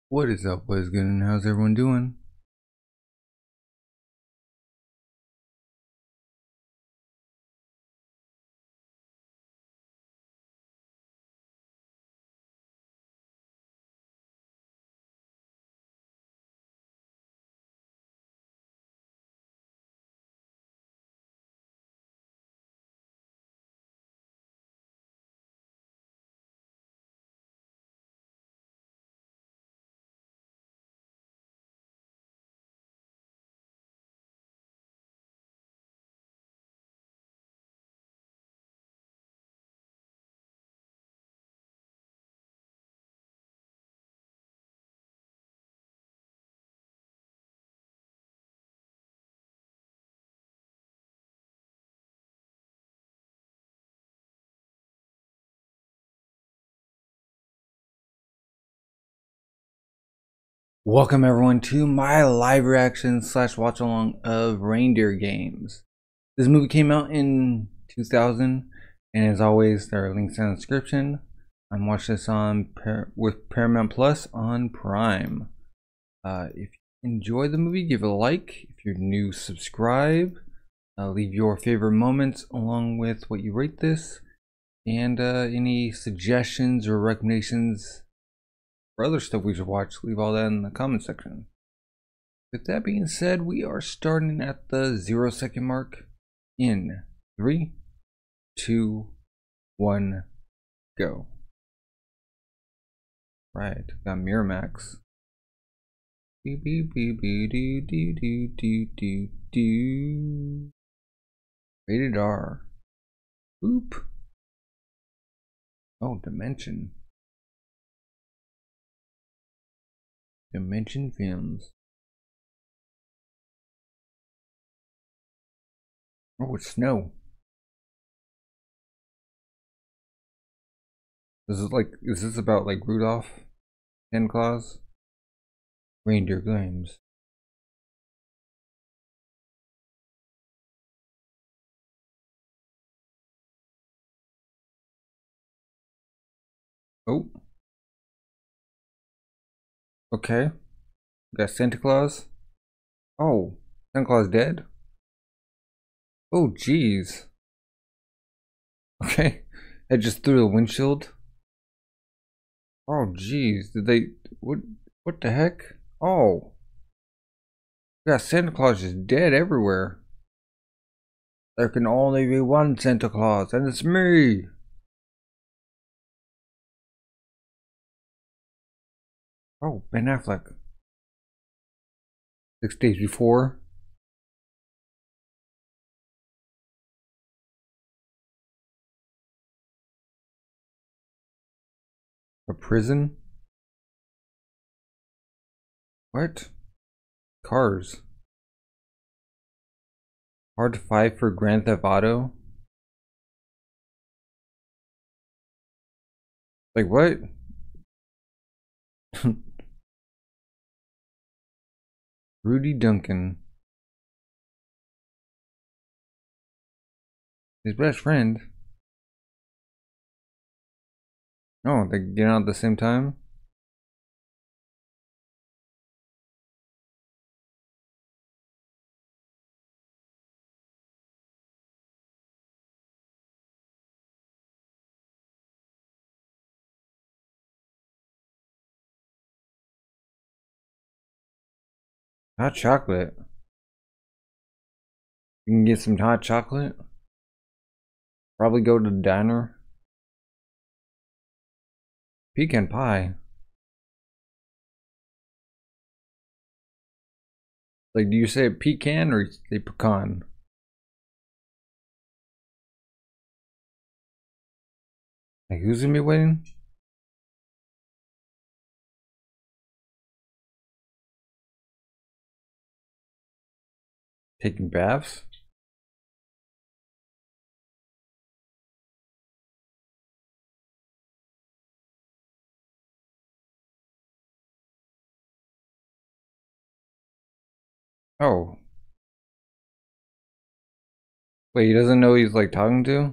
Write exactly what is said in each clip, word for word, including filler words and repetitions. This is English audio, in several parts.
What is up? What is good? And how's everyone doing? Welcome everyone to my live reaction slash watch along of Reindeer Games. This movie came out in two thousand, and as always, there are links in the description. I'm watching this on Par with Paramount Plus on Prime. Uh, if you enjoy the movie, give it a like. If you're new, subscribe. Uh, leave your favorite moments along with what you rate this, and uh, any suggestions or recommendations for other stuff we should watch. Leave all that in the comment section. With that being said, we are starting at the zero second mark in three, two, one, go. Right, got Miramax. Beep beep beep beep do do do do do do. Rated R. Oop. Oh, Dimension. Dimension Films. Oh, it's snow. This is like, is this about like Rudolph and Claus? Reindeer Games. Oh. Okay. We got Santa Claus. Oh, Santa Claus dead? Oh, jeez. Okay. I just threw the windshield. Oh, jeez. Did they... What What the heck? Oh. We got Santa Claus just dead everywhere. There can only be one Santa Claus, and it's me. Oh, Ben Affleck. Six days before. A prison? What? Cars. Hard to fight for Grand Theft Auto? Like what? Rudy Duncan. His best friend. Oh, they get out at the same time? Hot chocolate. You can get some hot chocolate. Probably go to the diner. Pecan pie. Like, do you say pecan or you say pecan? Like, who's gonna be waiting? Taking baths? Oh. Wait, he doesn't know he's like talking to?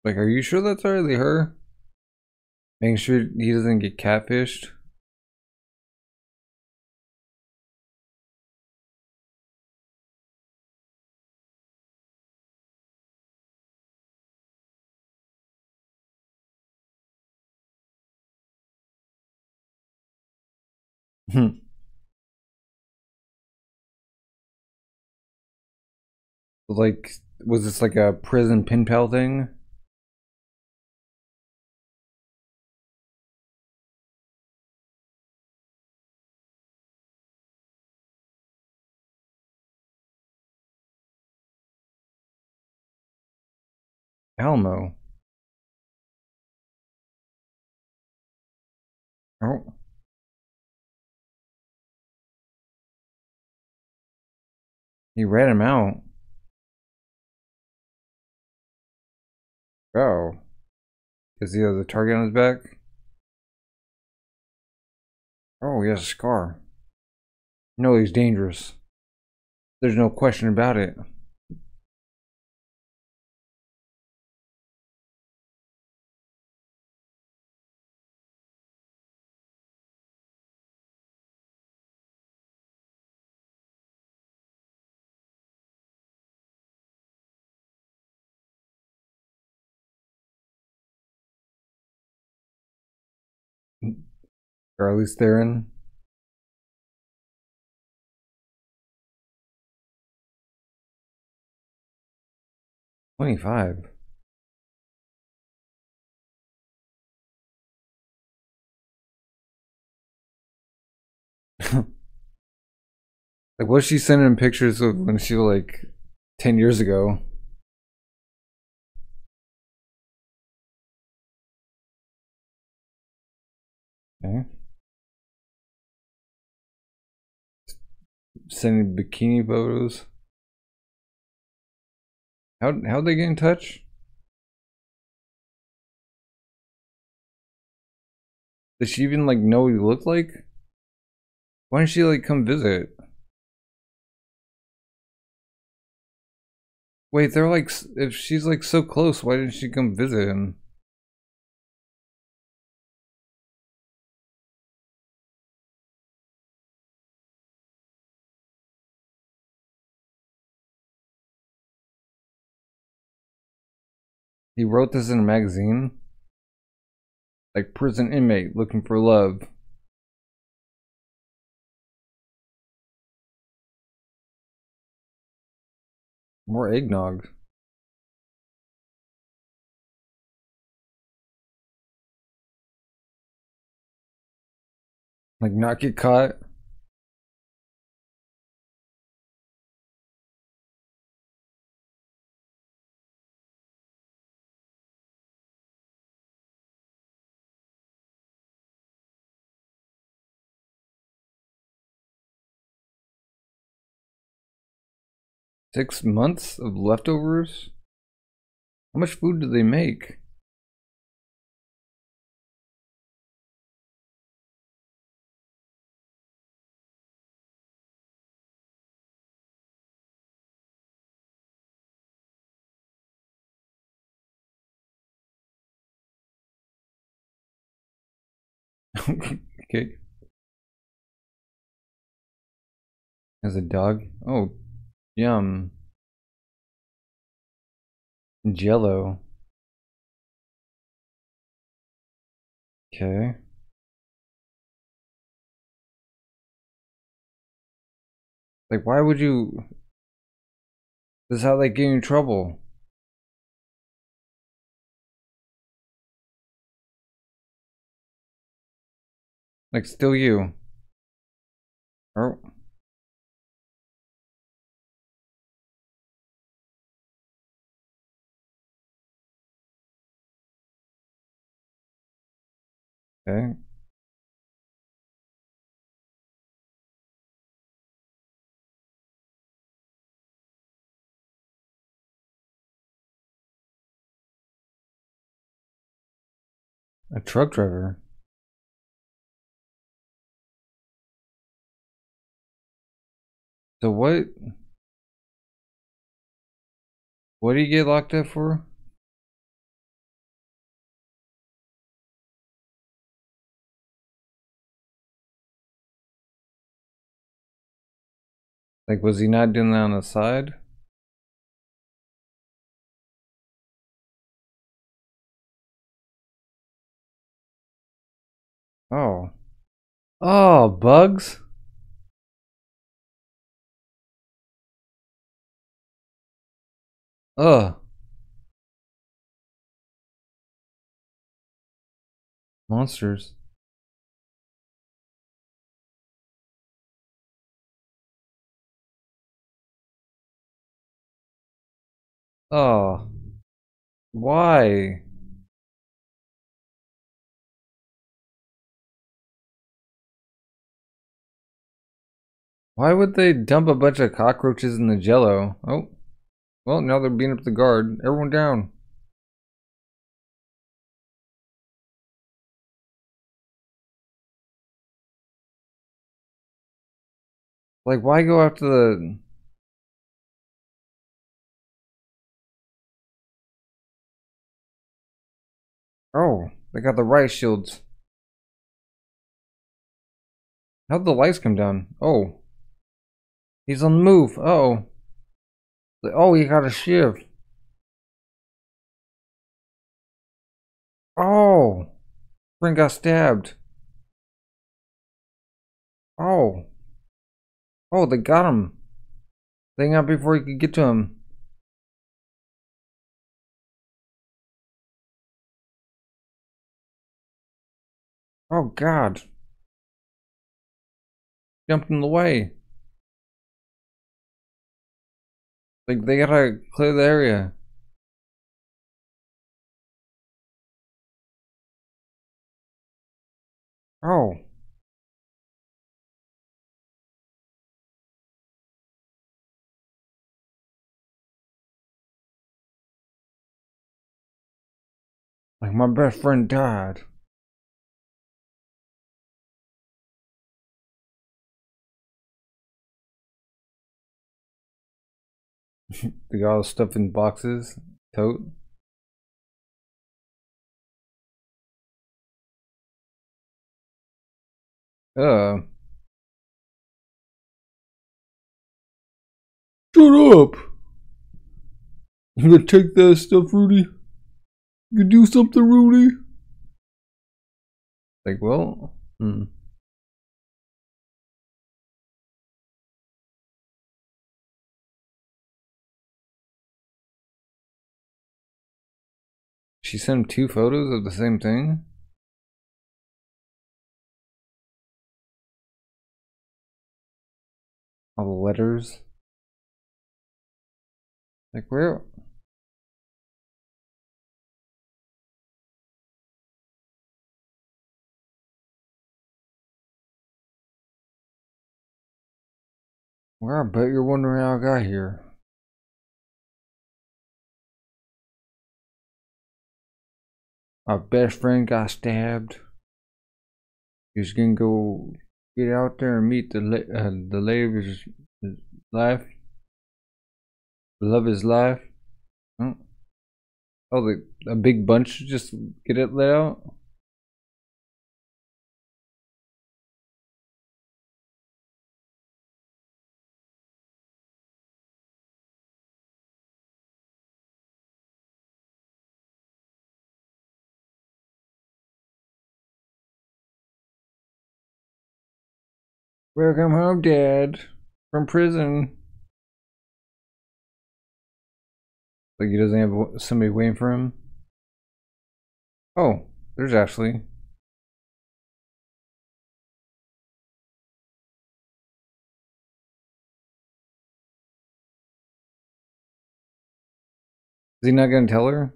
Like, are you sure that's really her? Making sure he doesn't get catfished. Like, was this like a prison pen pal thing? Alamo. Oh, he rat him out. Oh, does he have the target on his back? Oh, he has a scar. No, he's dangerous. There's no question about it. Charlize Theron. twenty-five. Like, what's she sending pictures of when she was like ten years ago? Okay. Sending bikini photos. How how'd they get in touch? Did she even like know what he looked like? Why didn't she like come visit? Wait, they're like, if she's like so close, why didn't she come visit him? He wrote this in a magazine? Like, prison inmate looking for love. More eggnog. Like, not get caught. Six months of leftovers? How much food do they make? Okay. As a dog? Oh, yum. Jello. Okay. Like, why would you? This is how they get you in trouble. Like, still you. Oh. Okay. A truck driver. So what? What do you get locked up for? Like, was he not doing that on the side? Oh. Oh, bugs? Ugh. Monsters. Oh. Why? Why would they dump a bunch of cockroaches in the jello? Oh. Well, now they're beating up the guard. Everyone down. Like, why go after the... Oh, they got the riot shields. How'd the lights come down? Oh. He's on the move. Uh oh. Oh, he got a shiv. Oh. Frain got stabbed. Oh. Oh, they got him. They got before he could get to him. Oh, God. Jumped in the way. Like, they gotta clear the area. Oh. Like, my best friend died. They got all stuff in boxes. Tote. Uh. Shut up! You gonna take that stuff, Rudy? You can do something, Rudy? Like, well, hmm. She sent him two photos of the same thing? All the letters. Like, where? Where? I bet you're wondering how I got here. My best friend got stabbed. He's gonna go get out there and meet the uh, the lady of his, his life. The love of his life. Oh, oh the, a big bunch just get it let out? Welcome home, Dad. From prison. Like he doesn't have somebody waiting for him. Oh, there's Ashley. Is he not gonna tell her?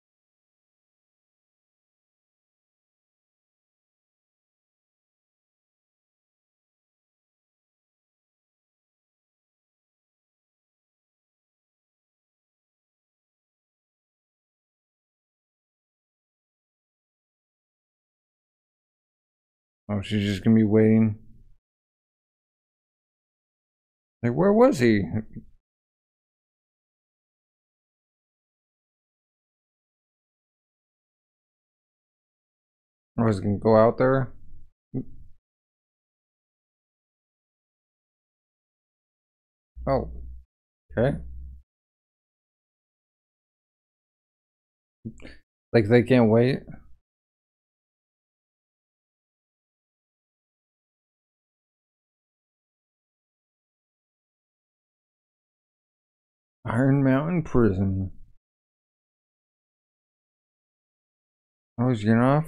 Oh, she's just gonna be waiting. Like, where was he? Or was he gonna go out there? Oh, okay. Like they can't wait. Iron Mountain Prison. I was getting off.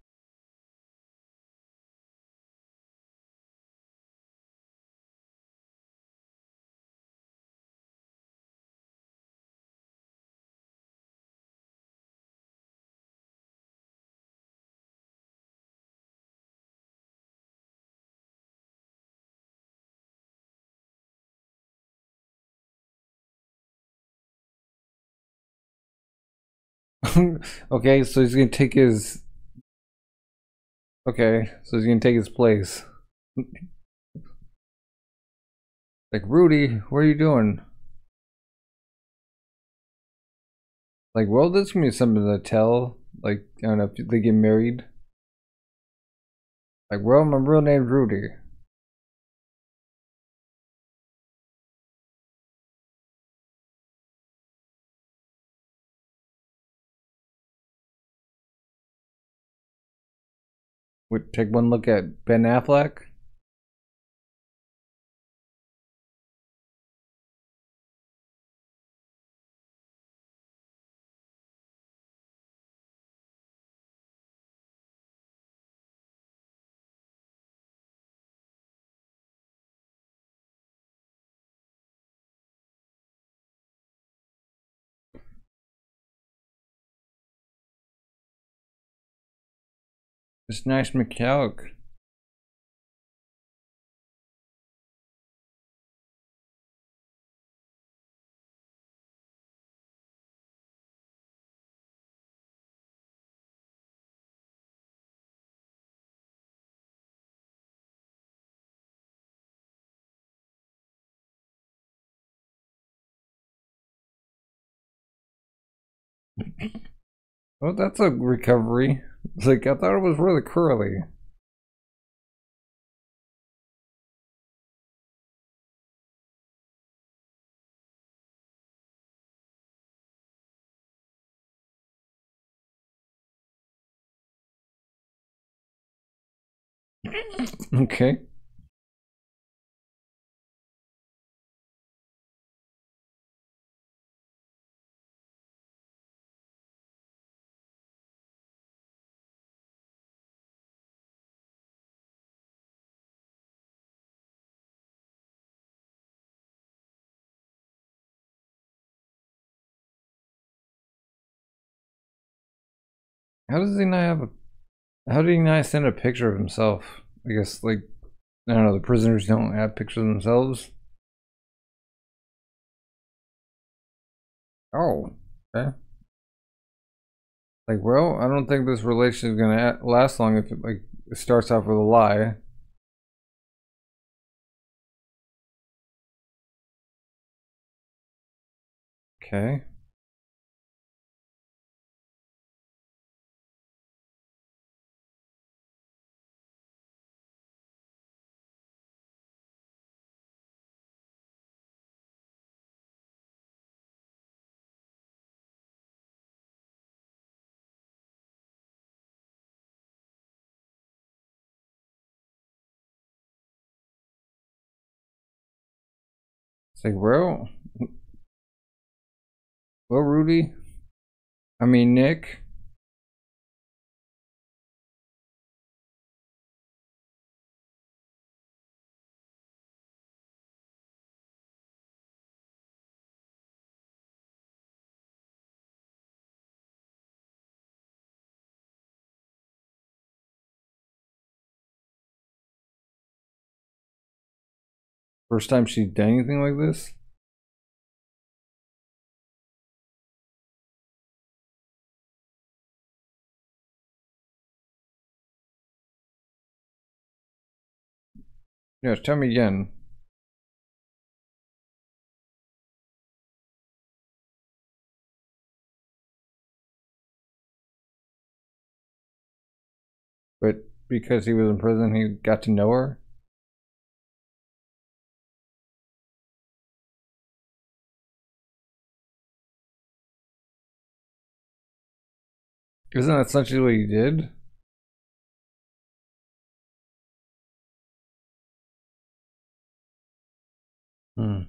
Okay, so he's gonna take his. Okay, so he's gonna take his place. Like, Rudy, what are you doing? Like, well, this can be something to tell. Like, I don't know if they get married. Like, well, my real name's Rudy. Would take one look at Ben Affleck. It's nice McCallick. Well, that's a recovery. It's like, I thought it was really curly. Okay. How does he not have a? How did he not send a picture of himself? I guess, like, I don't know, the prisoners don't have pictures of themselves. Oh, okay. Like, well, I don't think this relation is gonna last long if it, like, it starts off with a lie. Okay. It's like, well, well, Rudy. I mean, Nick. First time she's done anything like this. Yes, tell me again. But because he was in prison, he got to know her. Isn't that essentially what he did? Hmm.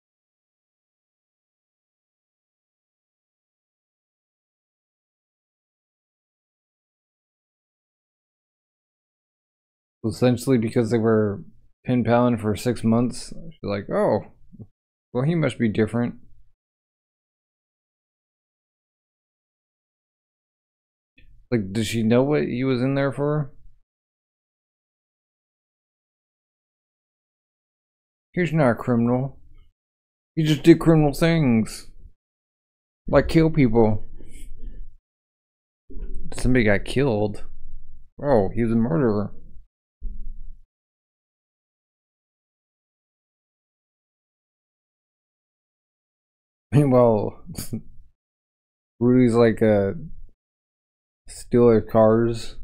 Essentially because they were pen paling for six months. She's like, oh, well, he must be different. Like, does she know what he was in there for? He's not a criminal. He just did criminal things. Like kill people. Somebody got killed. Oh, he was a murderer. Meanwhile, Rudy's like a steal their cars.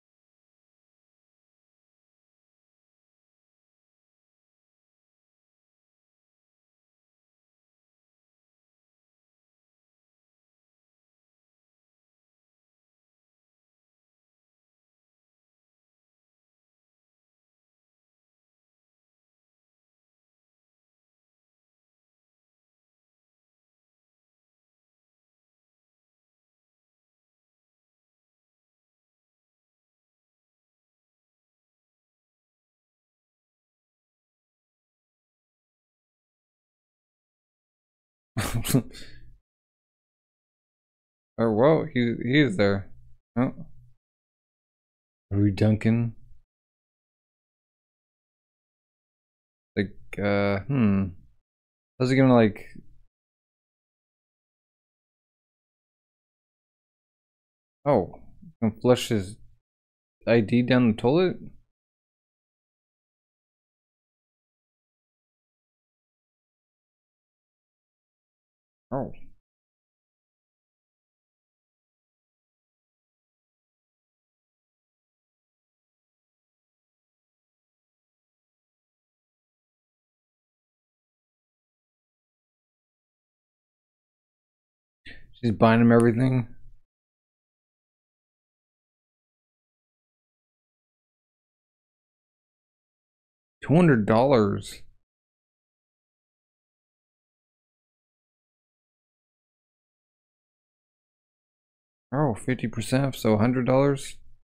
Oh, whoa, he, he is there. Oh. Are we Duncan? Like, uh, hmm. How's he gonna, like... Oh, gonna flush his I D down the toilet? Oh. She's buying him everything. Two hundred dollars. Oh, fifty percent, so a hundred dollars.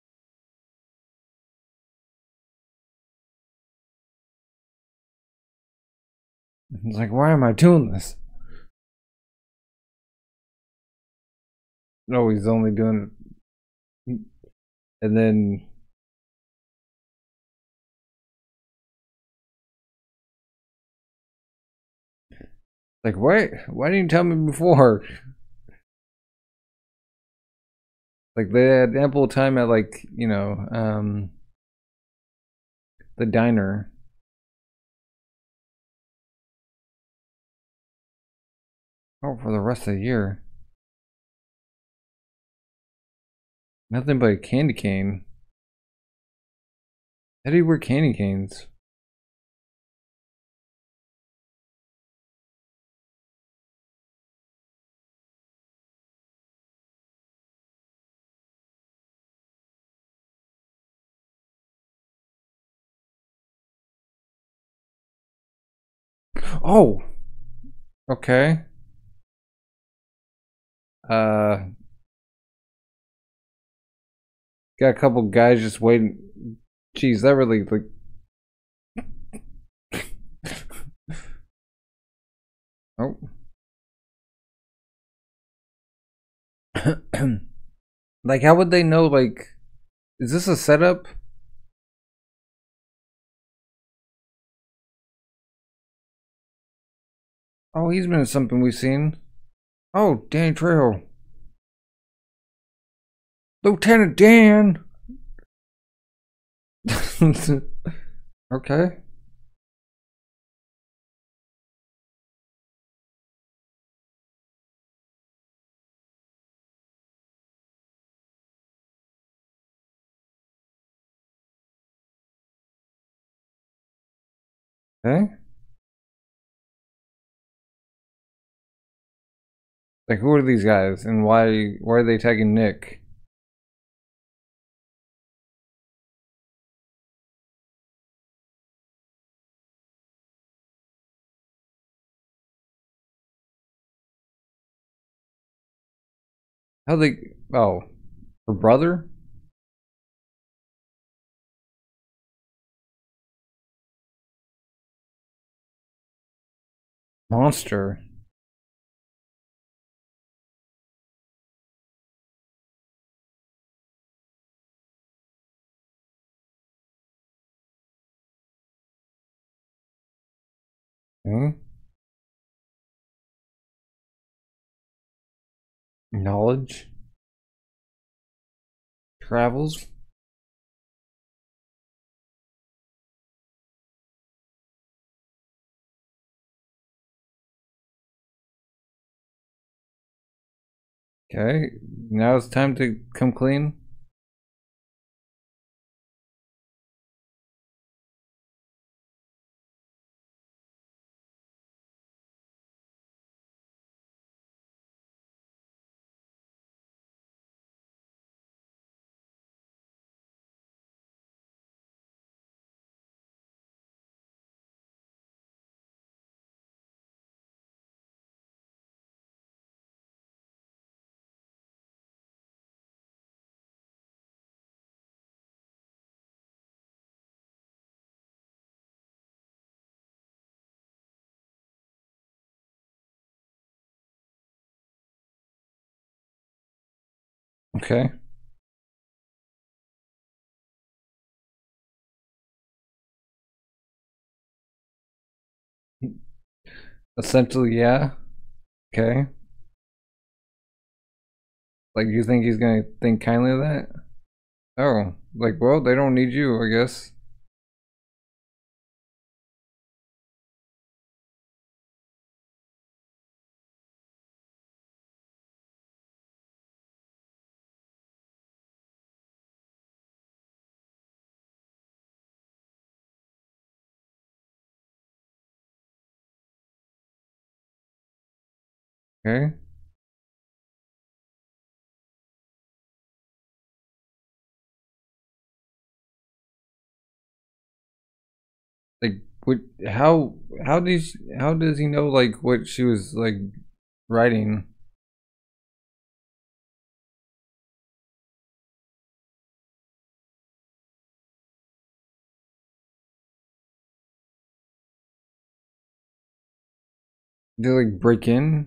It's like, why am I doing this? No, he's only doing it. And then like, wait, why didn't you tell me before? Like they had ample time at like, you know, um the diner. Oh, for the rest of the year. Nothing but a candy cane. How do you wear candy canes? Oh, okay. Uh, got a couple guys just waiting. Jeez, that really like. Oh. Like, how would they know? Like, is this a setup? Oh, he's been in something we've seen. Oh, Danny Trejo. Lieutenant Dan. Okay. Okay. Like, who are these guys, and why why are they tagging Nick? How they? Oh, her brother? Monster. Hmm? Knowledge. Travels. Okay. Now it's time to come clean. Okay. Essentially, yeah. Okay. Like, you think he's gonna think kindly of that? Oh, like, well, they don't need you, I guess. Okay. Like, what? How? How does? How does he know like what she was like writing? Did they like break in?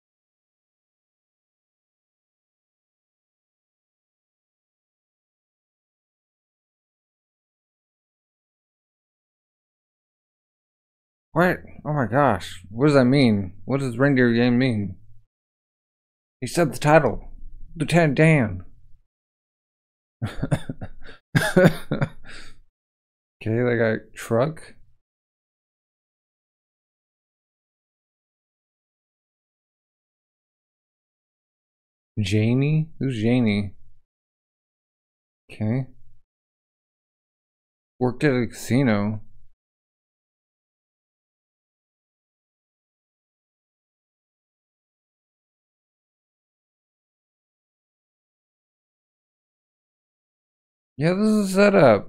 What? Oh my gosh! What does that mean? What does Reindeer Game mean? He said the title, Lieutenant Dan. Okay, they got truck. Janie? Who's Janie? Okay. Worked at a casino. Yeah, this is a setup.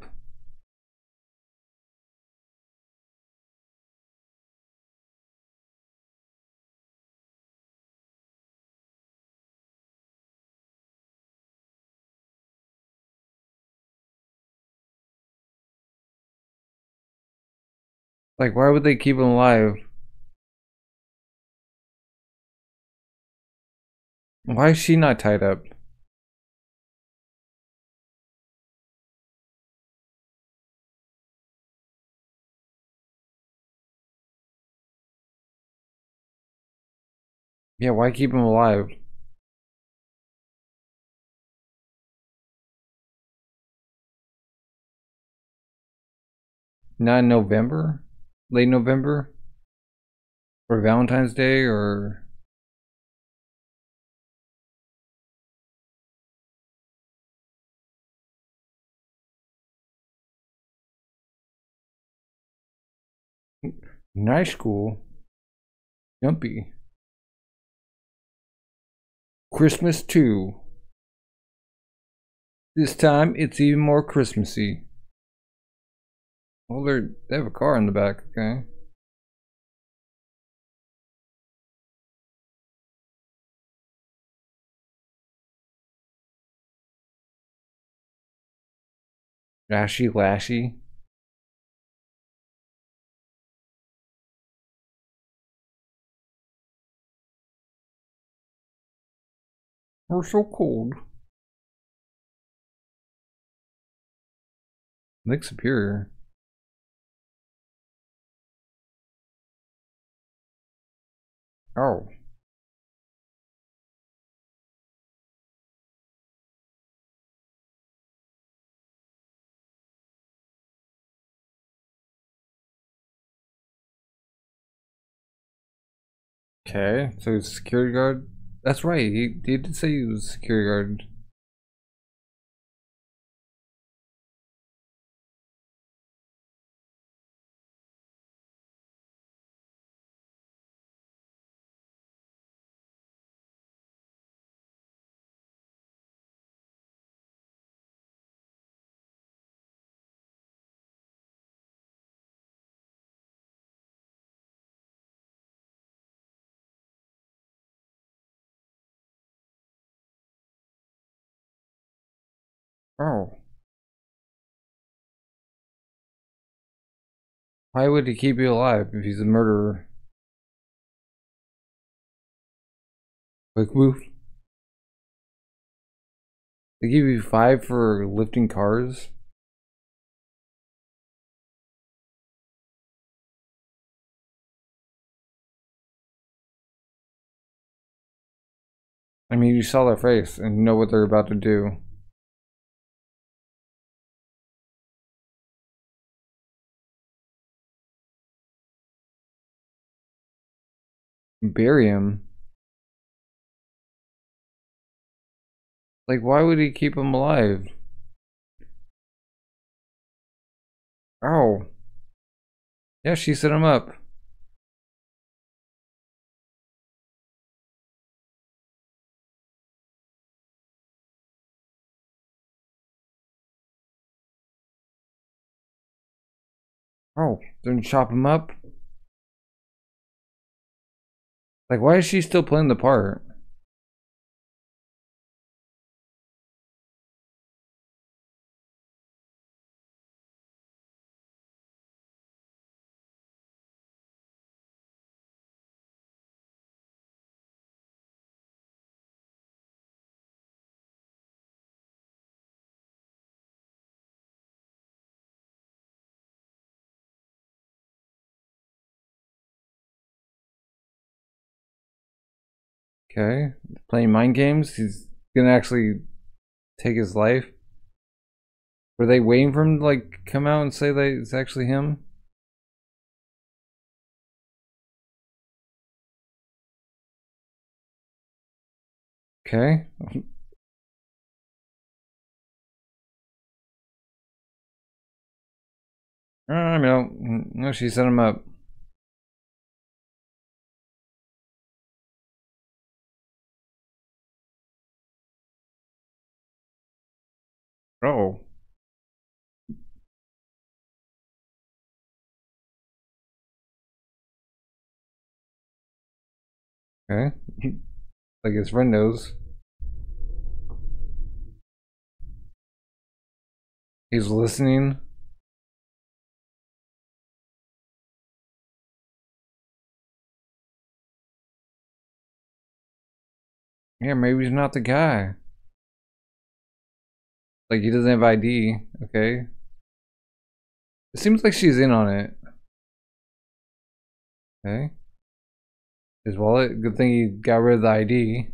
Like, why would they keep him alive? Why is she not tied up? Yeah, why keep him alive? Not in November? Late November? For Valentine's Day or night school? Jumpy. Christmas two. This time it's even more Christmassy. Well, they're, they have a car in the back, okay. Rashy Lashy. We're so cold. Lake Superior. Oh. Okay, so he's a security guard. That's right. He he did say he was a security guard. Oh. Why would he keep you alive if he's a murderer? Quick move. They give you five for lifting cars? I mean, you saw their face and you know what they're about to do. Bury him. Like, why would he keep him alive? Oh. Yeah, she set him up. Oh, then chop him up? Like, why is she still playing the part? Okay, playing mind games. He's gonna actually take his life. Were they waiting for him to like come out and say that it's actually him? Okay. I know. No, she set him up. Oh. Okay. Like his friend knows. He's listening. Yeah, maybe he's not the guy. Like he doesn't have I D. Okay. It seems like she's in on it. Okay. His wallet. Good thing he got rid of the I D.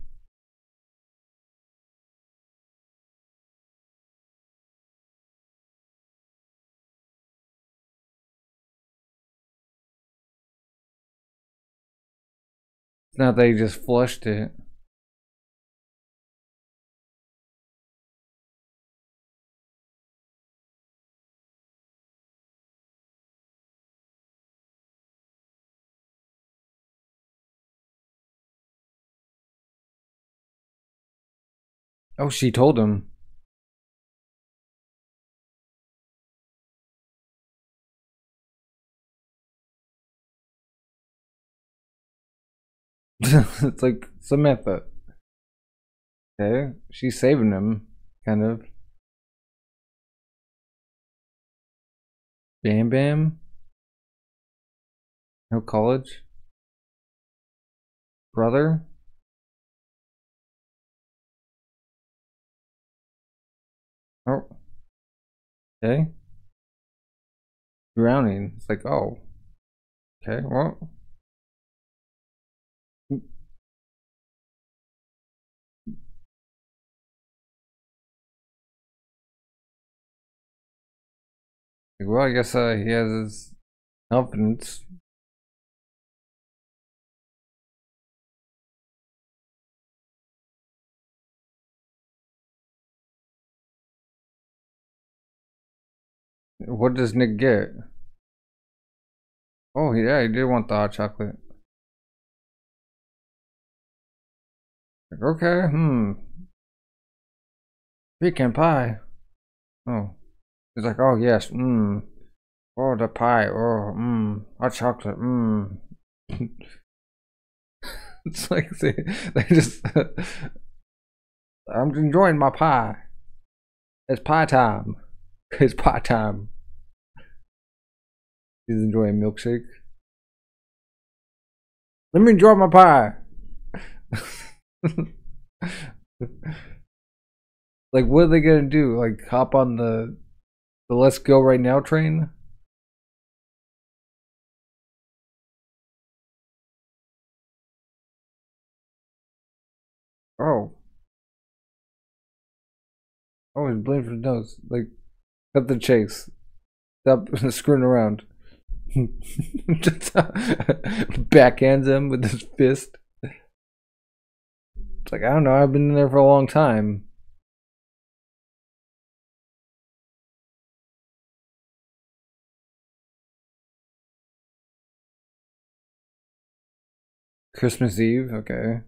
It's not that he just flushed it. Oh, she told him. It's like Samantha. Okay. She's saving him, kind of. Bam Bam? No college? Brother? Oh, okay. Drowning. It's like, oh, okay, well. Well, I guess uh, he has his confidence. What does Nick get? Oh, yeah, he did want the hot chocolate. Like, okay, hmm. Pecan pie. Oh. He's like, oh, yes, mmm. Oh, the pie. Oh, mmm. Hot chocolate. Mmm. It's like they, they just. I'm enjoying my pie. It's pie time. It's pie time. He's enjoying milkshake. Let me enjoy my pie. Like, what are they gonna do? Like, hop on the the Let's Go Right Now train? Oh, oh, he's bleeding from his nose. Like, cut the chase. Stop screwing around. Just backhands him with his fist. It's like, I don't know, I've been in there for a long time. Christmas Eve, okay.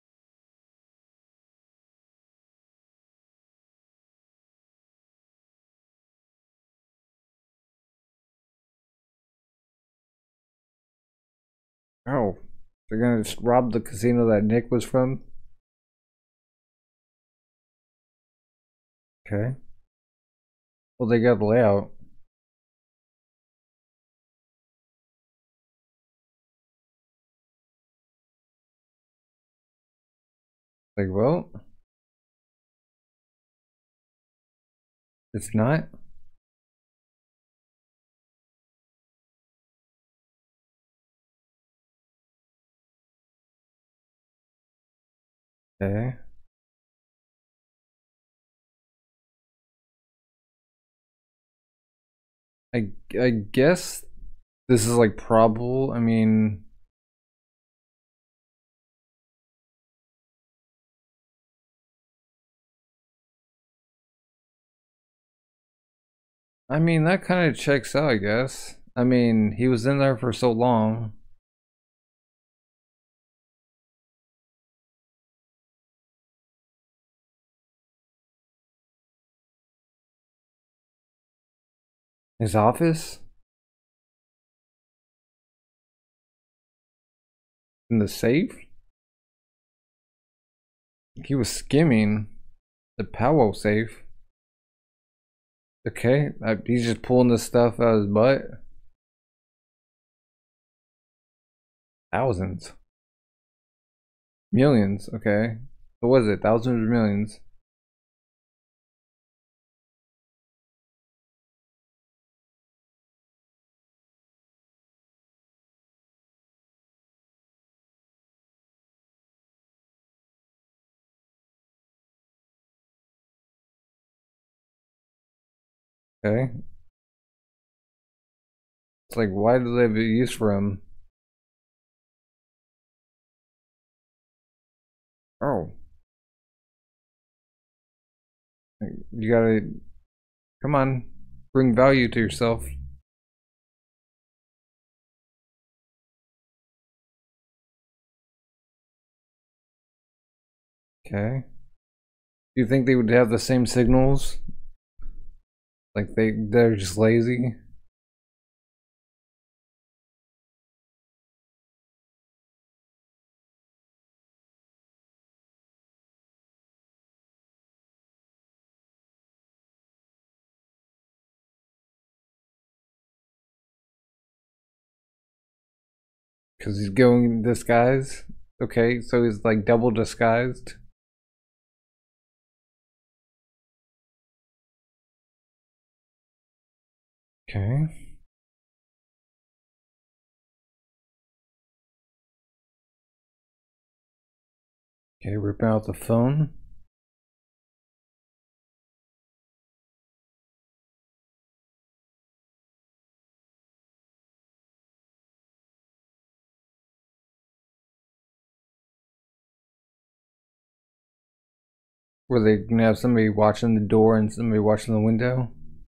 Oh, they're gonna just rob the casino that Nick was from? Okay. Well, they got the layout. Like, well, it's not. Okay. I I guess this is like probable. I mean, I mean that kind of checks out, I guess. I mean, he was in there for so long. His office? In the safe? He was skimming the Powell safe. Okay, I, he's just pulling this stuff out of his butt. Thousands. Millions, okay. What was it? Thousands or millions? Okay. It's like, why do they have a use for him? Oh. You gotta, come on, bring value to yourself. Okay. Do you think they would have the same signals? Like they, they're just lazy? Because he's going in disguise. Okay, so he's like double disguised. Okay. Okay, ripping out the phone. Were they gonna have somebody watching the door and somebody watching the window?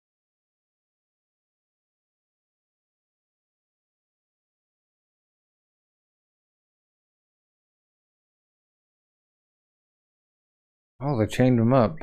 Oh, they chained him up.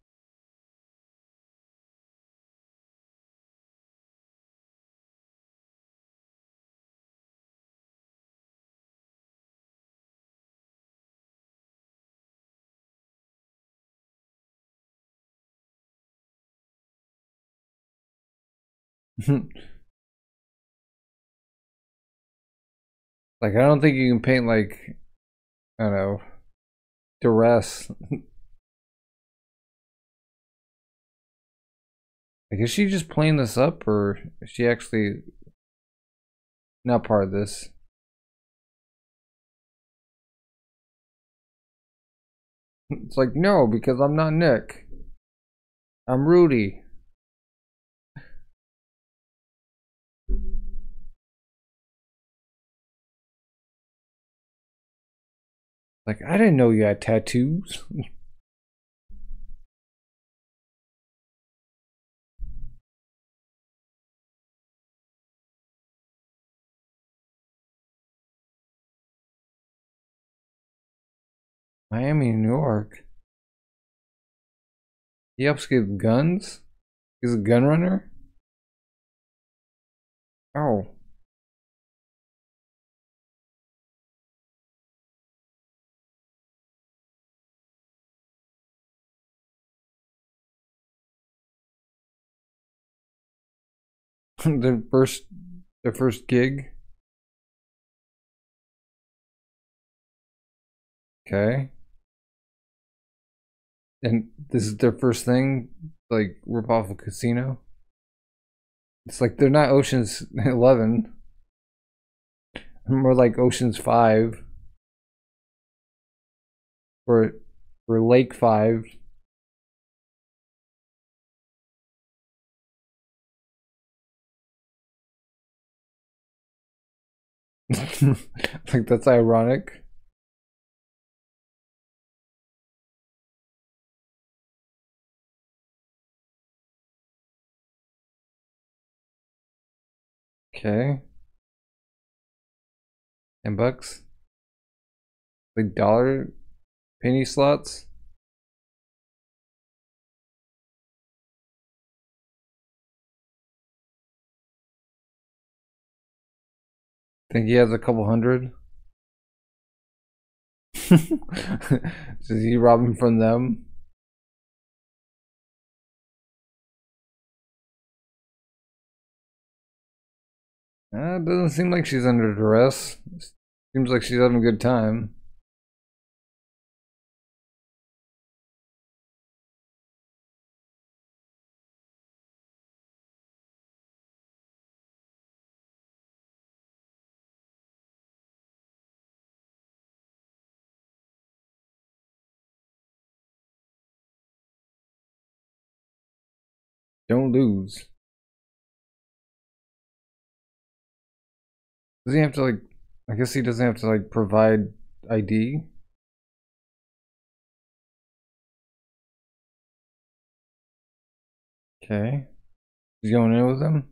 Like, I don't think you can paint, like, I don't know, duress. Like, is she just playing this up, or is she actually not part of this? It's like, no, because I'm not Nick. I'm Rudy. Like, I didn't know you had tattoos. Miami, New York. He upskilled guns? He's a gun runner? Oh. the first the first gig. Okay. And this is their first thing, like rip off a casino. It's like they're not Ocean's Eleven, more like Ocean's Five, or or Lake Five. Like that's ironic. Okay. And bucks. Like dollar penny slots. Think he has a couple hundred. Is he robbing from them? Uh, it doesn't seem like she's under duress. Seems like she's having a good time. Don't lose. Does he have to like? I guess he doesn't have to like provide I D. Okay. He's going in with them.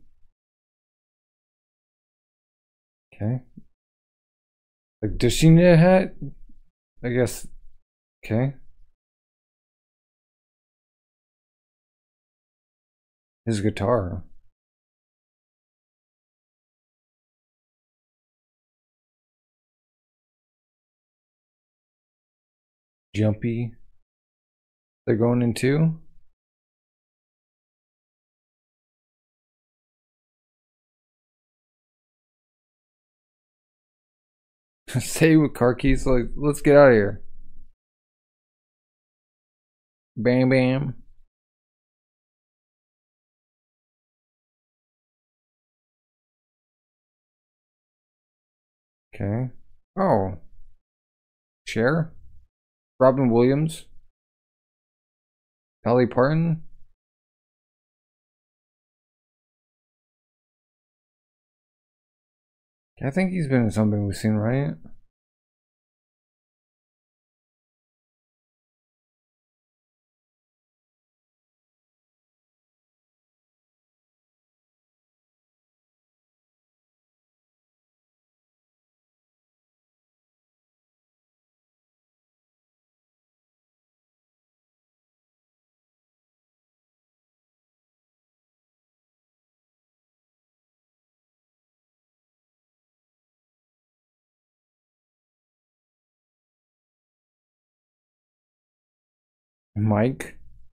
Okay. Like, does she need a hat? I guess. Okay. His guitar. Jumpy. They're going in too? Stay with car keys. Like, let's get out of here. Bam, bam. Okay. Oh. Cher? Robin Williams? Dolly Parton? I think he's been in something we've seen, right? Mike?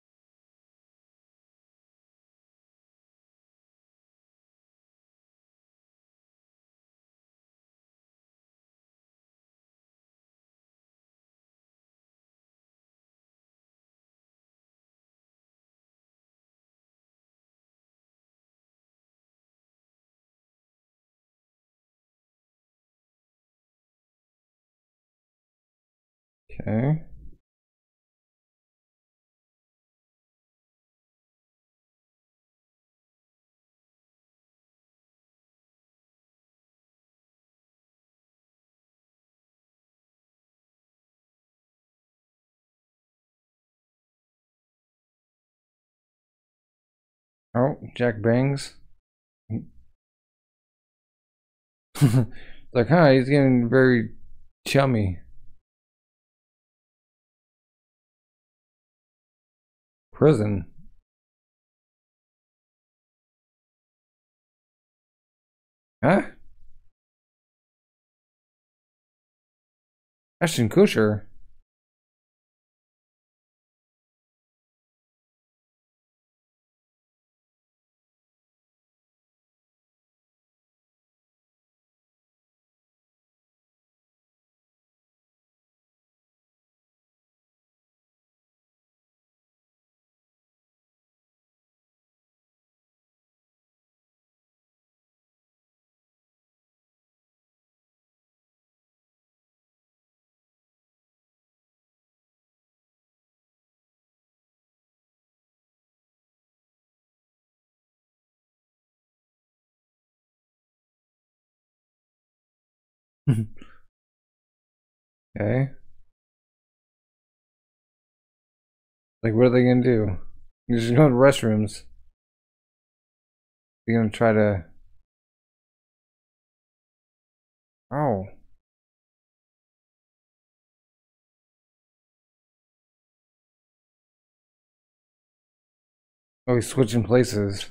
Okay. Oh, Jack Bangs. Like, huh, he's getting very chummy. Prison. Huh? Ashton Kutcher. Okay. Like, what are they gonna do? They're just going to restrooms. They're gonna try to. Oh. Oh, he's switching places.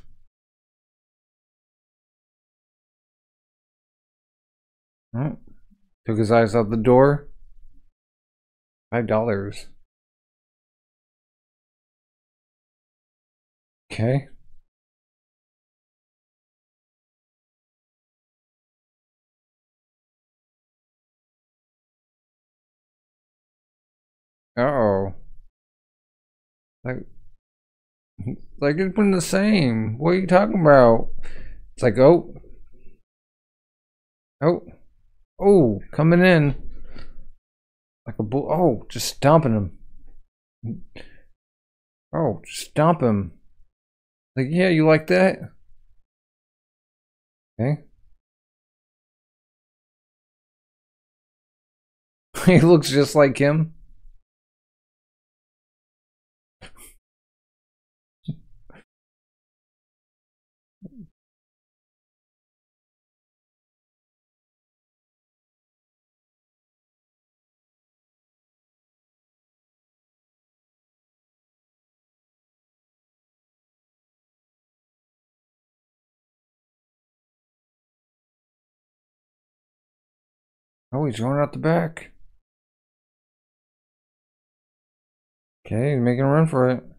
Oh. Took his eyes out the door. Five dollars. Okay. Uh oh. Like, like it's been the same. What are you talking about? It's like, oh, oh, oh, coming in like a bull. Oh, just stomping him. Oh, just stomp him. Like, yeah, you like that? Okay. He looks just like him. Oh, he's running out the back. Okay, he's making a run for it.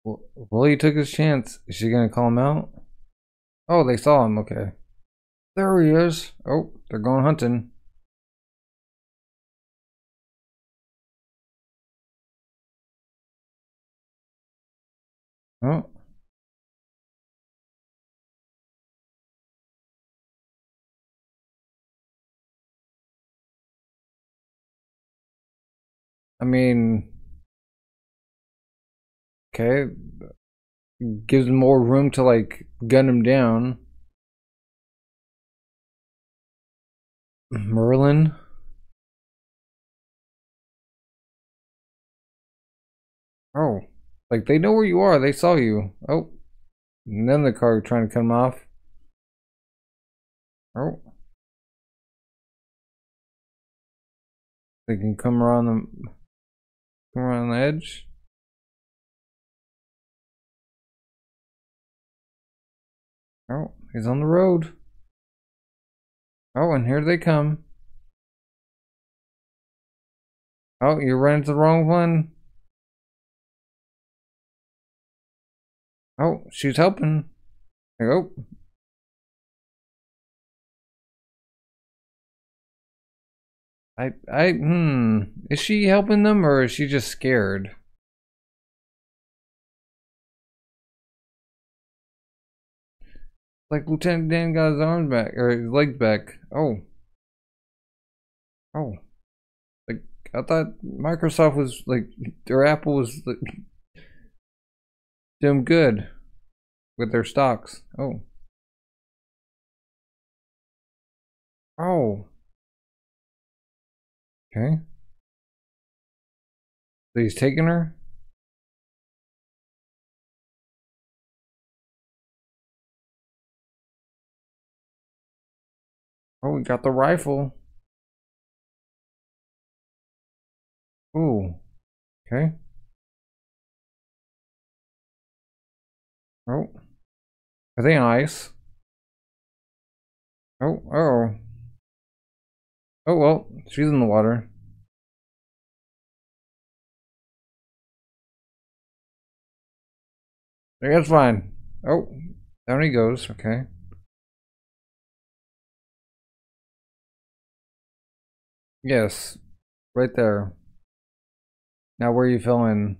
Well, well, he took his chance. Is she gonna call him out? Oh, they saw him. Okay. There he is. Oh, they're going hunting. Oh. I mean, okay. Gives him more room to, like, gun him down. Merlin? Oh. Like, they know where you are. They saw you. Oh. And then the car trying to cut him off. Oh. They can come around the come around the edge. Oh, he's on the road. Oh, and here they come. Oh, you ran into the wrong one. Oh, she's helping. Oh. I, I, hmm. Is she helping them or is she just scared? Like Lieutenant Dan got his arms back, or his legs back. Oh. Oh. Like, I thought Microsoft was, like, or Apple was, like, doing good with their stocks. Oh. Oh. Okay. So he's taking her? Oh, we got the rifle. Ooh. Okay. Oh. Are they on ice? Oh, oh. Oh, well, she's in the water. That's fine. Oh, down he goes. Okay. Yes, right there. Now, where are you feeling?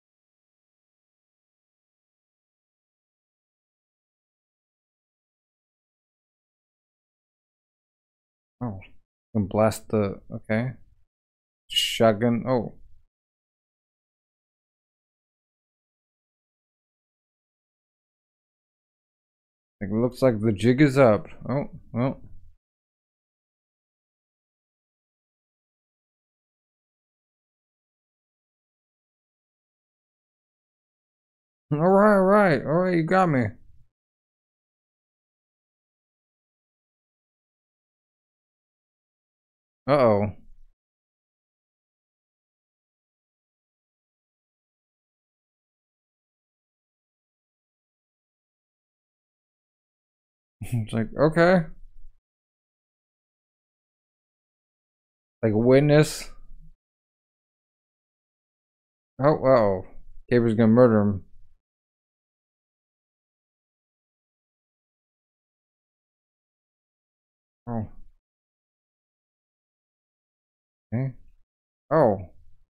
Oh, and blast the. Okay. Shotgun. Oh. It looks like the jig is up. Oh, well. Alright, alright, alright, you got me. Uh oh. It's like, okay. Like a witness. Oh, uh oh. Caber's gonna murder him. Oh. Okay. Oh.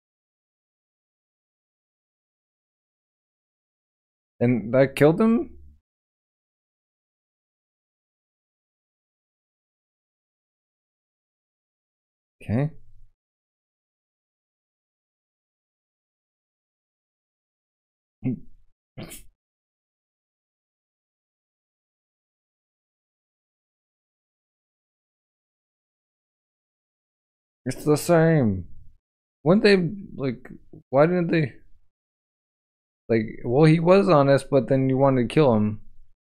And that killed him? Okay. It's the same. Wouldn't they, like, why didn't they, like, well, he was honest, but then you wanted to kill him.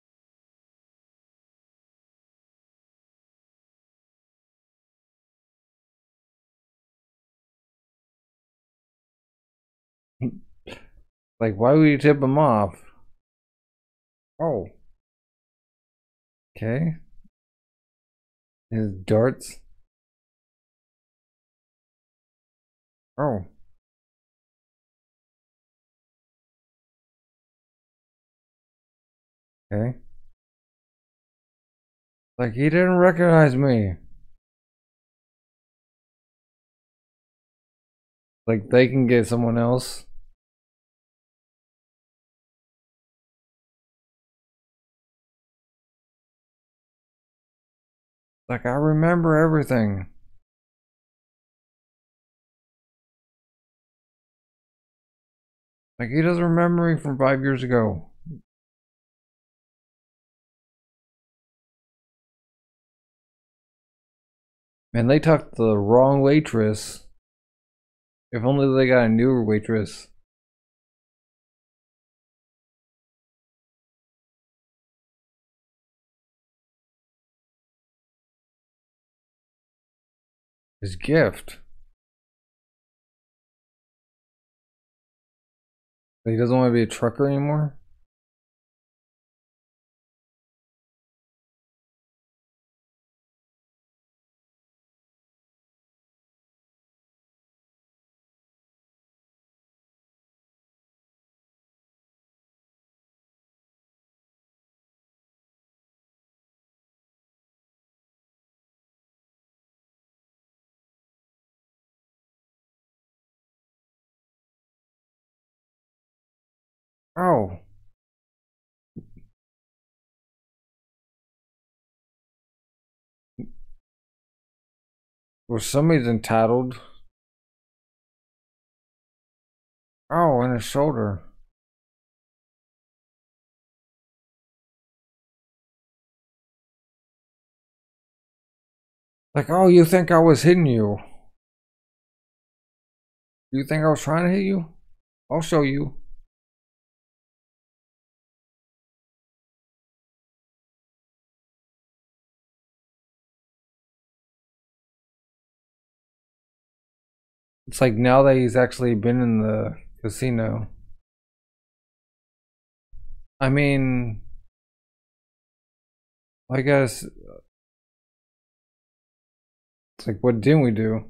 Like, why would you tip him off? Oh. Okay. His darts. Oh. Okay. Like, he didn't recognize me. Like, they can get someone else. Like, I remember everything. Like, he doesn't remember me from five years ago. Man, they took the wrong waitress. If only they got a newer waitress. His gift. He doesn't want to be a trucker anymore? Oh. Well, somebody's entitled. Oh, in his shoulder. Like, oh, you think I was hitting you? You think I was trying to hit you? I'll show you. It's like now that he's actually been in the casino. I mean, I guess it's like, what didn't we do?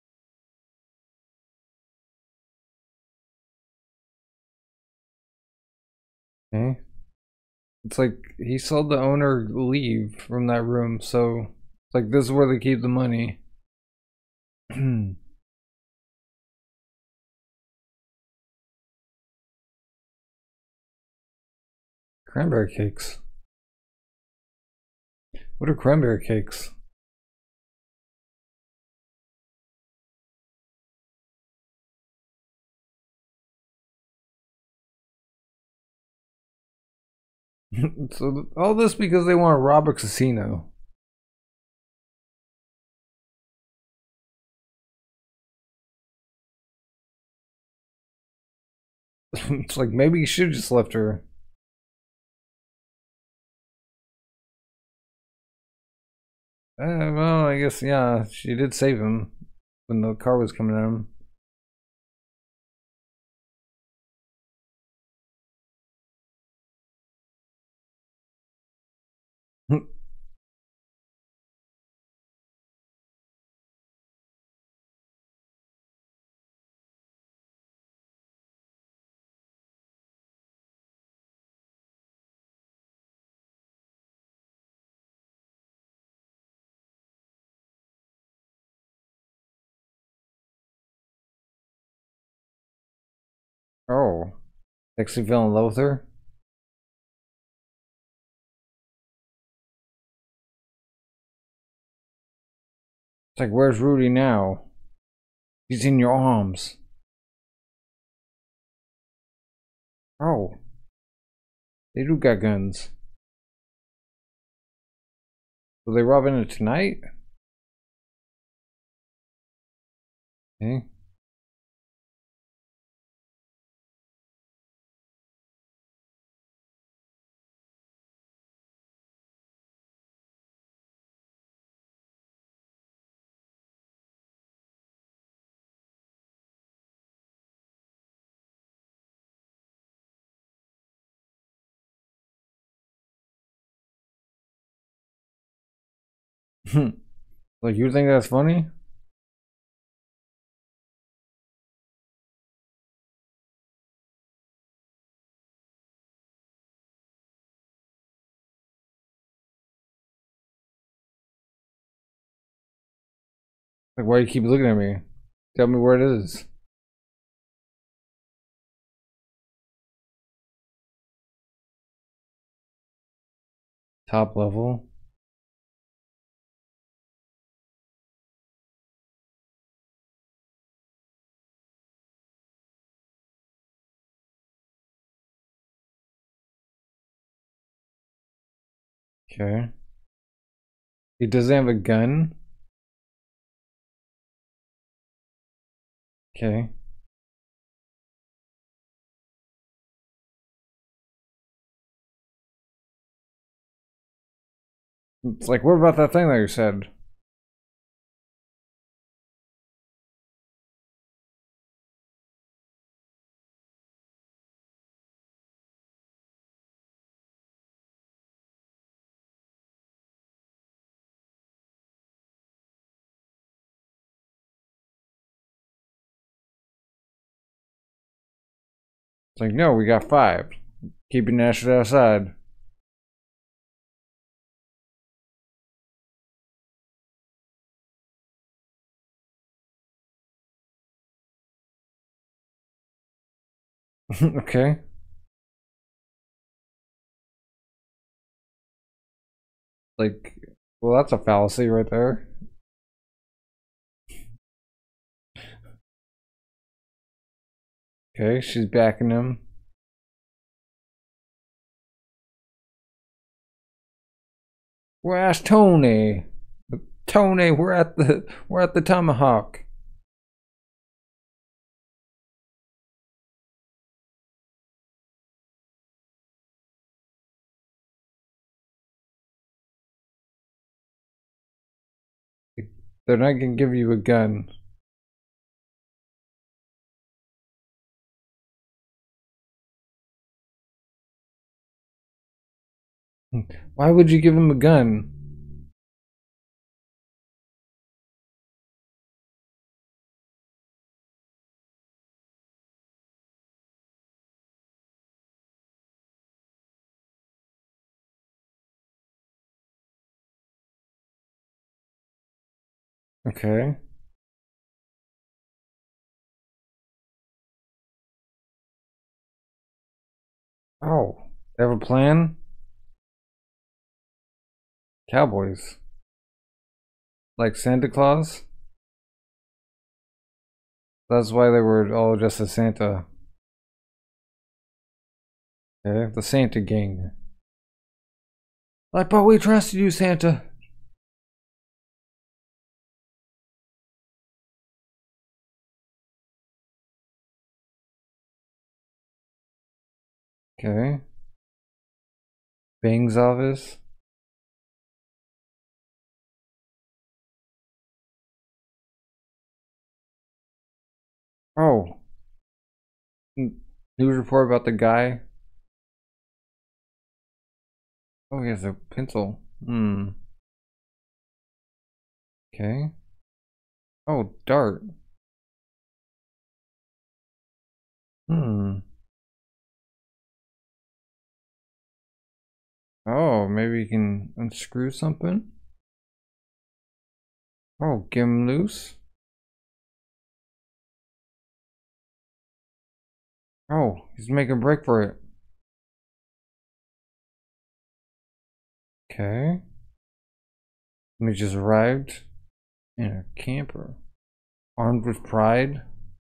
Okay. It's like he saw the owner leave from that room, so it's like this is where they keep the money. Cranberry cakes. What are cranberry cakes? So all this because they want to rob a casino. It's like maybe you should just left her. Uh, well, I guess yeah, she did save him when the car was coming at him. Oh, actually fell in love with her. It's like, where's Rudy now? He's in your arms. Oh, they do got guns. Are they robbing it tonight? Okay. Like, you think that's funny? Like, why do you keep looking at me? Tell me where it is. Top level. Okay. He doesn't have a gun. Okay. It's like, what about that thing that you said? It's like, no, we got five. Keeping that shit outside. Okay. Like, well, that's a fallacy right there. Okay, she's backing him. Where's Tony? Tony, we're at the we're at the tomahawk. They're not gonna give you a gun. Why would you give him a gun? Okay. Oh, they have a plan? Cowboys. Like Santa Claus? That's why they were all just a Santa. Okay, the Santa gang. Like, but we trusted you, Santa. Okay. Bang's office. Oh. News report about the guy. Oh, he has a pencil. Hmm. Okay. Oh, dart. Hmm. Oh, maybe you can unscrew something? Oh, get him loose? Oh, he's making a break for it. Okay. We just arrived in a camper. Armed with pride.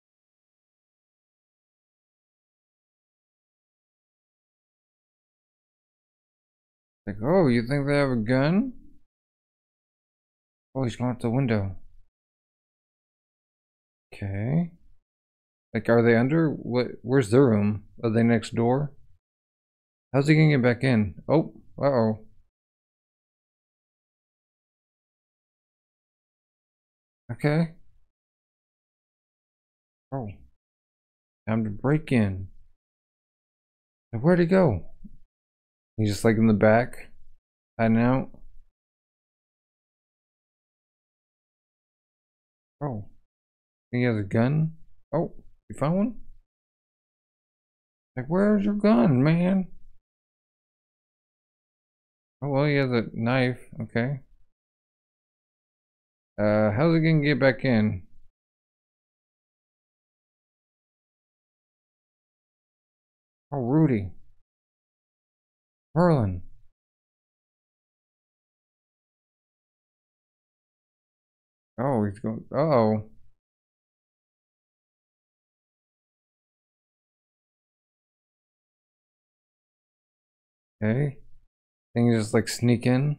Like, oh, you think they have a gun? Oh, he's going out the window. Okay. Like, are they under? What? Where's their room? Are they next door? How's he gonna get back in? Oh, uh-oh. Okay. Oh, time to break in. Where'd he go? He's just like in the back, hiding out. Oh, he has a gun. Oh, you found one? Like, where's your gun, man? Oh, well, he has a knife. Okay. Uh, how's it gonna get back in? Oh, Rudy. Merlin. Oh, he's going. Uh oh. Okay. Think you just like sneak in?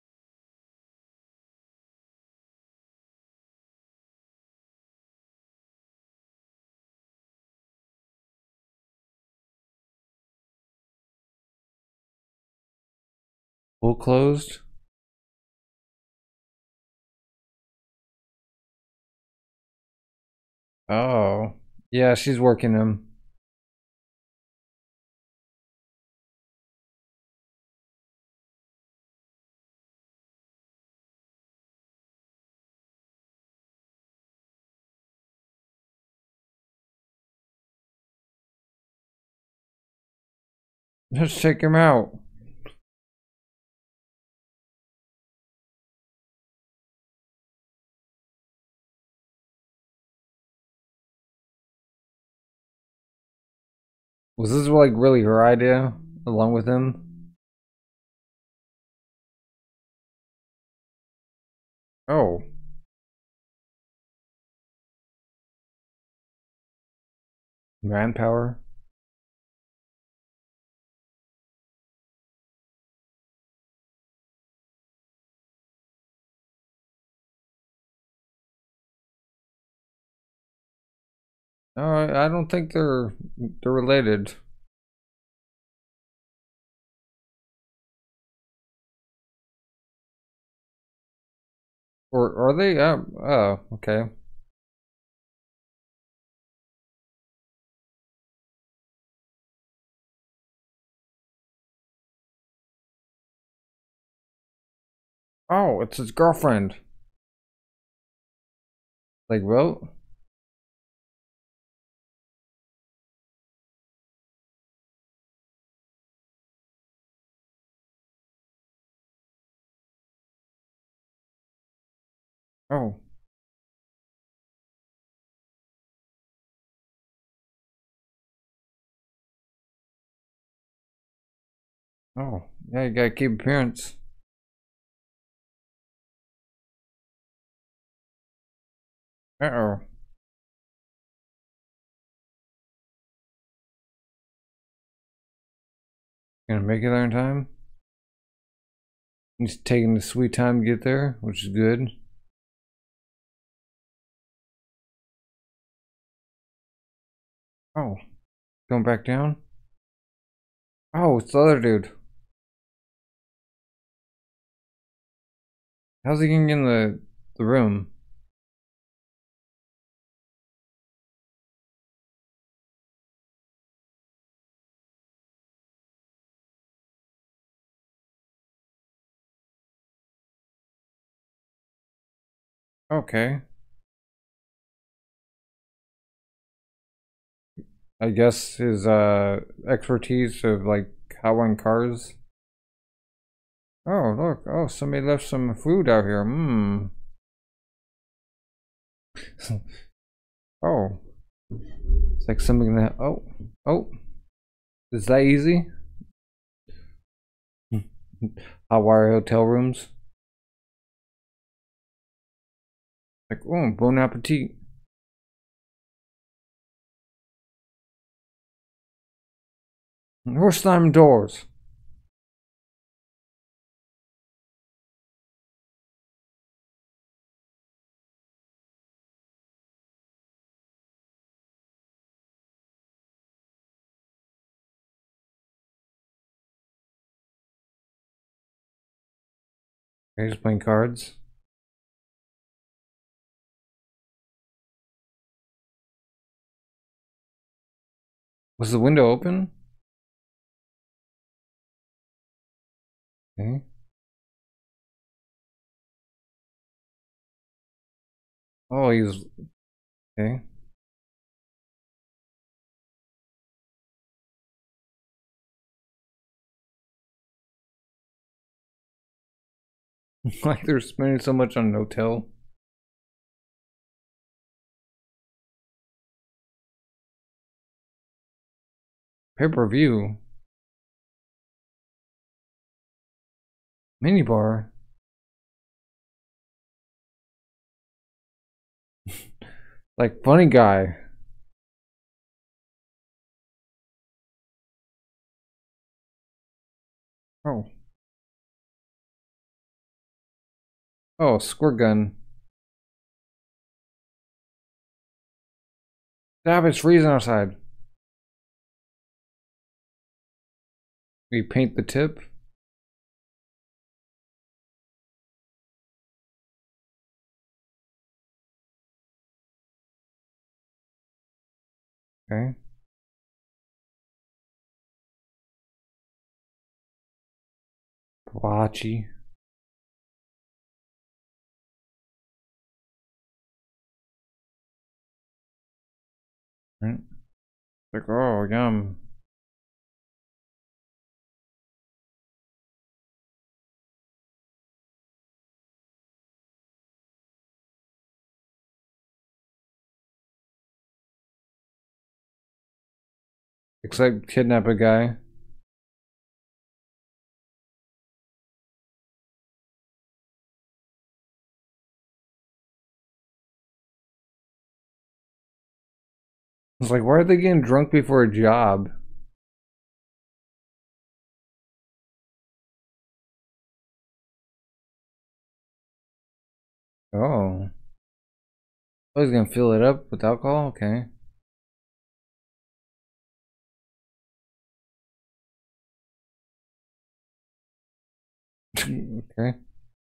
Full closed? Oh. Yeah, she's working him. Let's take him out. Was this like really her idea along with him? Oh. Manpower? No, I I don't think they're they're related. Or are they? Oh, oh, okay. Oh, it's his girlfriend. Like, well, oh, oh, yeah, you gotta keep appearance. Uh-oh. Gonna make it there in time? He's taking the sweet time to get there, which is good. Oh, going back down? Oh, it's the other dude. How's he getting in the the room? Okay. I guess his uh expertise of like howling cars. Oh, look. Oh, somebody left some food out here. Mmm. Oh. It's like something that oh. Oh. Is that easy? Hot wire hotel rooms. Like, oh, bon appetit. Horse slime doors. Okay, just playing cards. Was the window open? Okay. Oh, he's okay. Like they're spending so much on an hotel. Pay-per-view. Minibar. Like funny guy. Oh. Oh, squirt gun. Stop, it's freezing outside. We paint the tip. Okay. Blotchy. Right. Like, oh, yum. Except kidnap a guy. It's like, why are they getting drunk before a job? Oh. Oh, he's gonna fill it up with alcohol? Okay. Okay.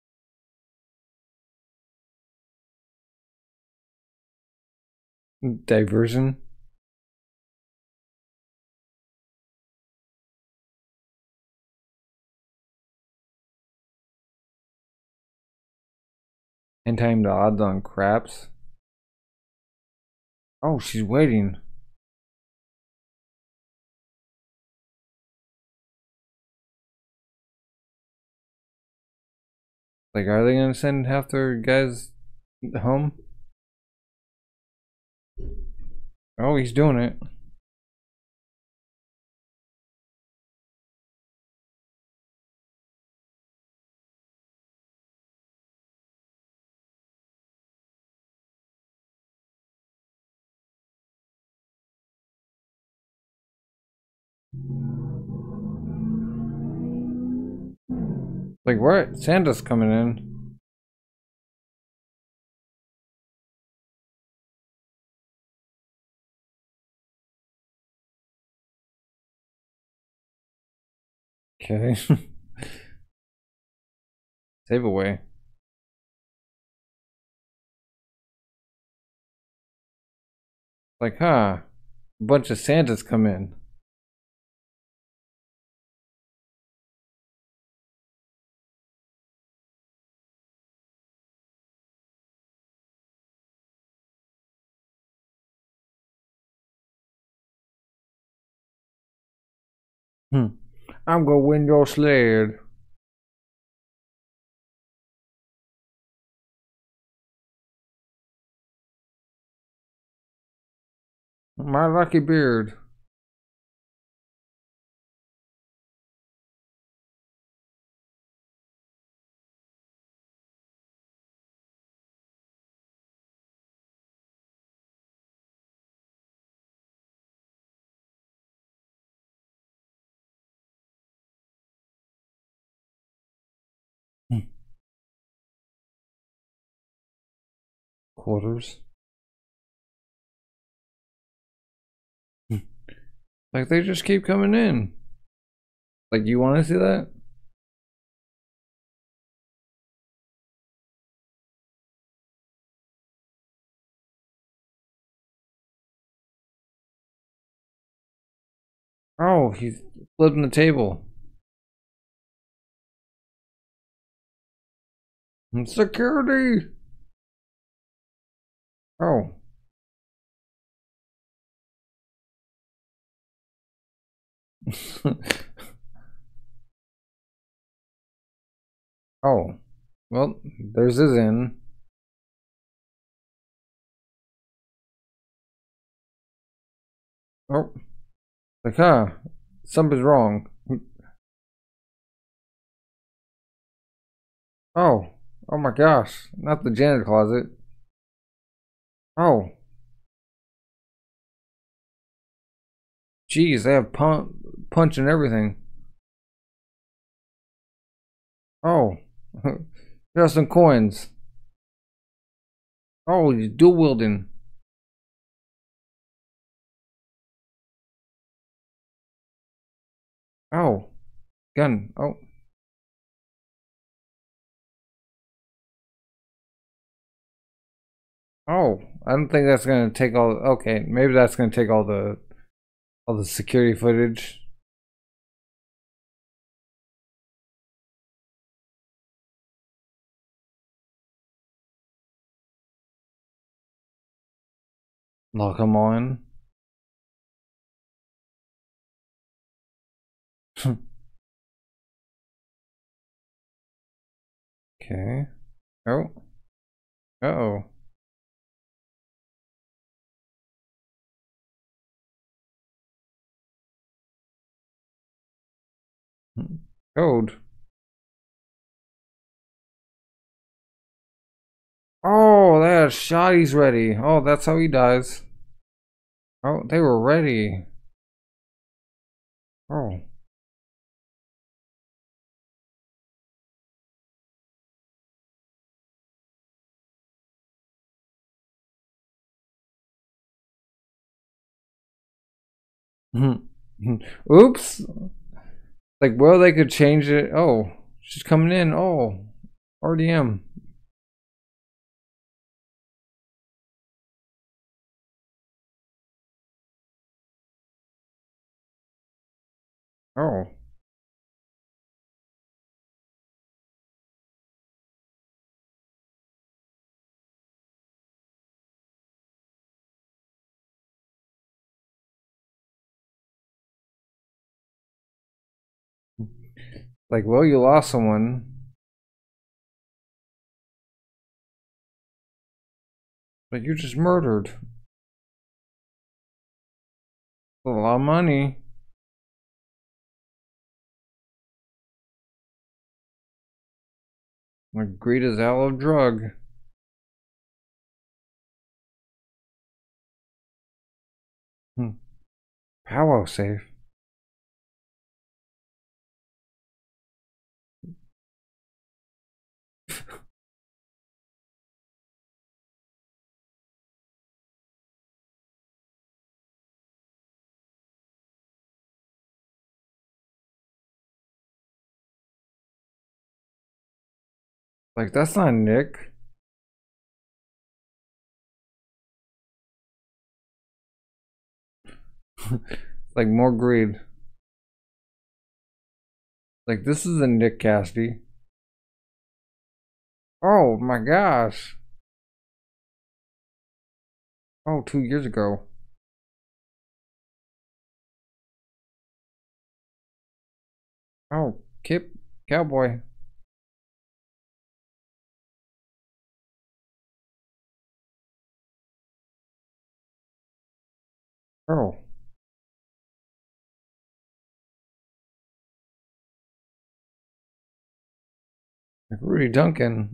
Diversion. And time the odds on craps. Oh, she's waiting. Like, are they gonna send half their guys home? Oh, he's doing it. Like, where? Santa's coming in. Okay. Save away. Like, huh? A bunch of Santas come in. Hmm. I'm gonna win your sled. My lucky beard. Hmm. Quarters. Hmm. Like, they just keep coming in. Like, you want to see that? Oh, he's flipping the table. Security. Oh. Oh. Well, there's his in. Oh. Like, huh? Something's wrong. Oh, oh my gosh! Not the janitor closet. Oh, geez, they have punch, punch and everything. Oh, there's some coins. Oh, he's dual wielding. Oh, gun. Oh. Oh, I don't think that's gonna take all. Okay, maybe that's gonna take all the all the security footage. Lock them on. Okay. Oh. Uh oh. Code. Oh, they had shotties ready. Oh, that's how he dies. Oh, they were ready. Oh. Oops. Like, well, they could change it. Oh, she's coming in. Oh, R D M. Oh. Like, well, you lost someone. But you just murdered. A lot of money. Like, greed is out of drug. Hmm. Powwow safe. Like, that's not Nick. Like, more greed. Like, this is a Nick Cassidy. Oh my gosh. Oh, two years ago. Oh, Kip, cowboy. Oh, like Rudy Duncan.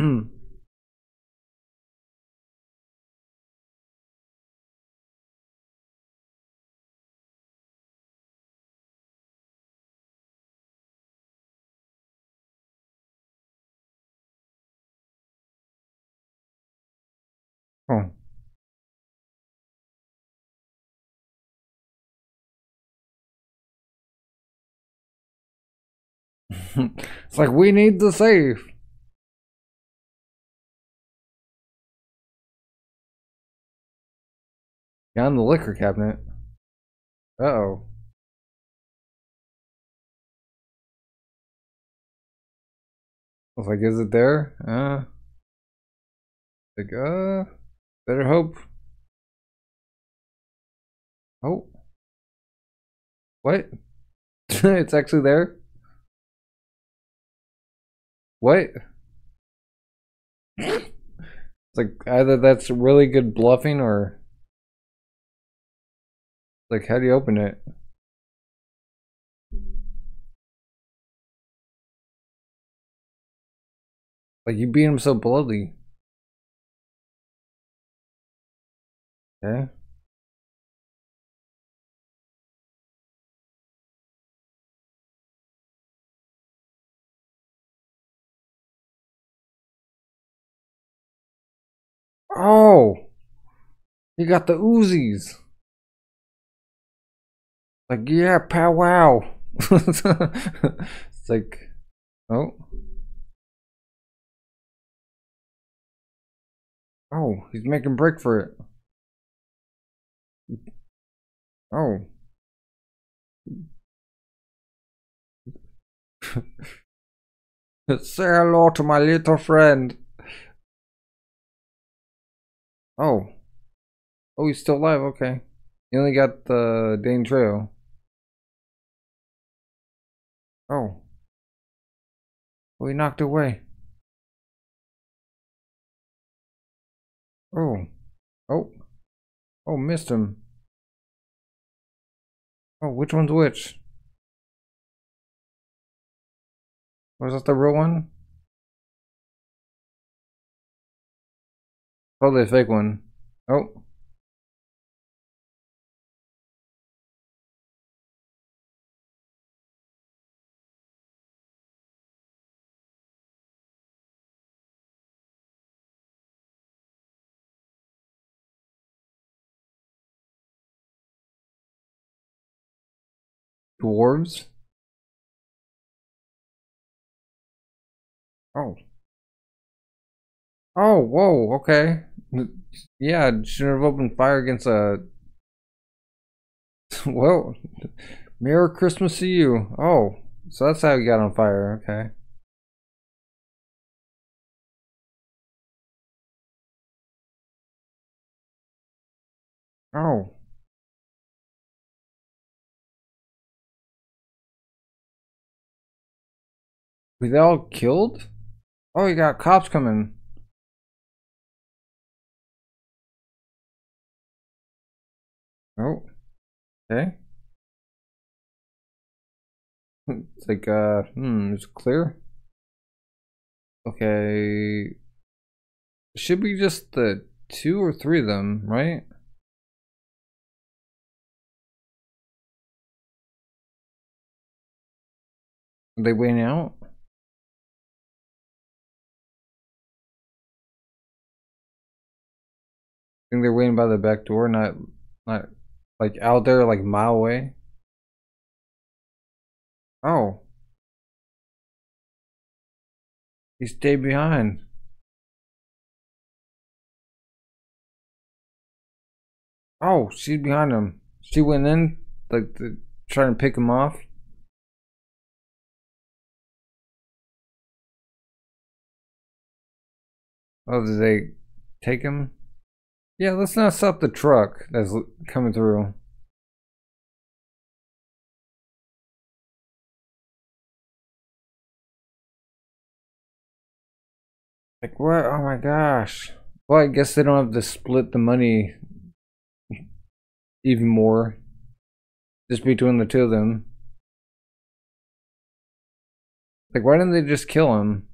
Oh. It's like, we need the safe. Down the liquor cabinet. Uh oh. I was like, is it there? Uh, like, uh, better hope. Oh, what? It's actually there? What? It's like, either that's really good bluffing or, like, how do you open it? Like, you beat him so bloody. Okay. Oh! He got the Uzis. Like, yeah, powwow. It's like, oh. Oh, he's making break for it. Oh. Say hello to my little friend. Oh. Oh, he's still alive, okay. He only got the Dane Trejo. Oh. Oh, he knocked away. Oh. Oh. Oh, missed him. Oh, which one's which? Was that the real one? Probably a fake one. Oh. Dwarves? Oh. Oh, whoa, okay. Yeah, shouldn't have opened fire against a... Whoa. Merry Christmas to you. Oh, so that's how he got on fire, okay. Oh. Were they all killed? Oh, you got cops coming. Oh, okay. It's like, uh, hmm, it's clear. Okay. Should be just the two or three of them, right? Are they waiting out? I think they're waiting by the back door, not, not like out there, like a mile away. Oh, he stayed behind. Oh, she's behind him. She went in, like, the, trying to pick him off. Oh, did they take him? Yeah, let's not stop the truck that's coming through. Like, what? Oh my gosh. Well, I guess they don't have to split the money even more. Just between the two of them. Like, why didn't they just kill him?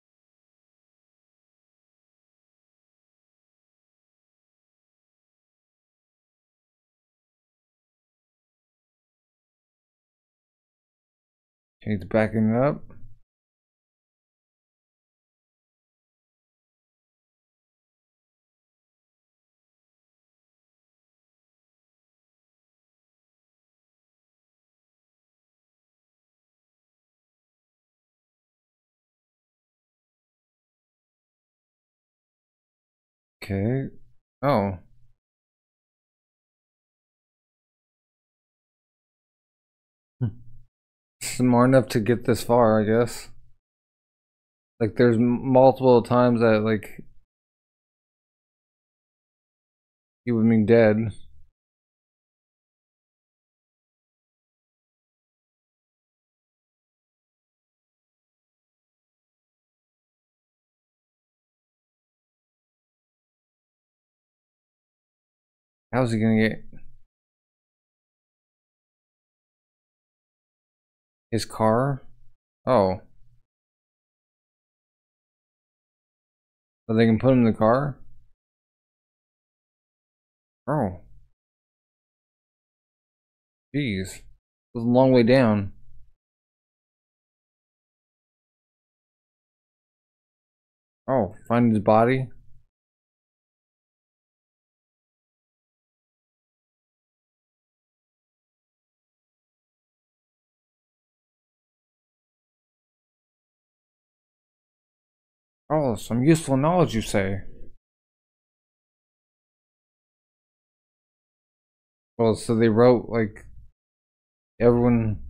He's backing up. Okay. Oh. Smart enough to get this far, I guess. Like, there's multiple times that, like, he would be dead. How's he gonna get his car? Oh. So they can put him in the car? Oh. Jeez. It was a long way down. Oh, find his body? Oh, some useful knowledge, you say? Well, so they wrote, like, everyone...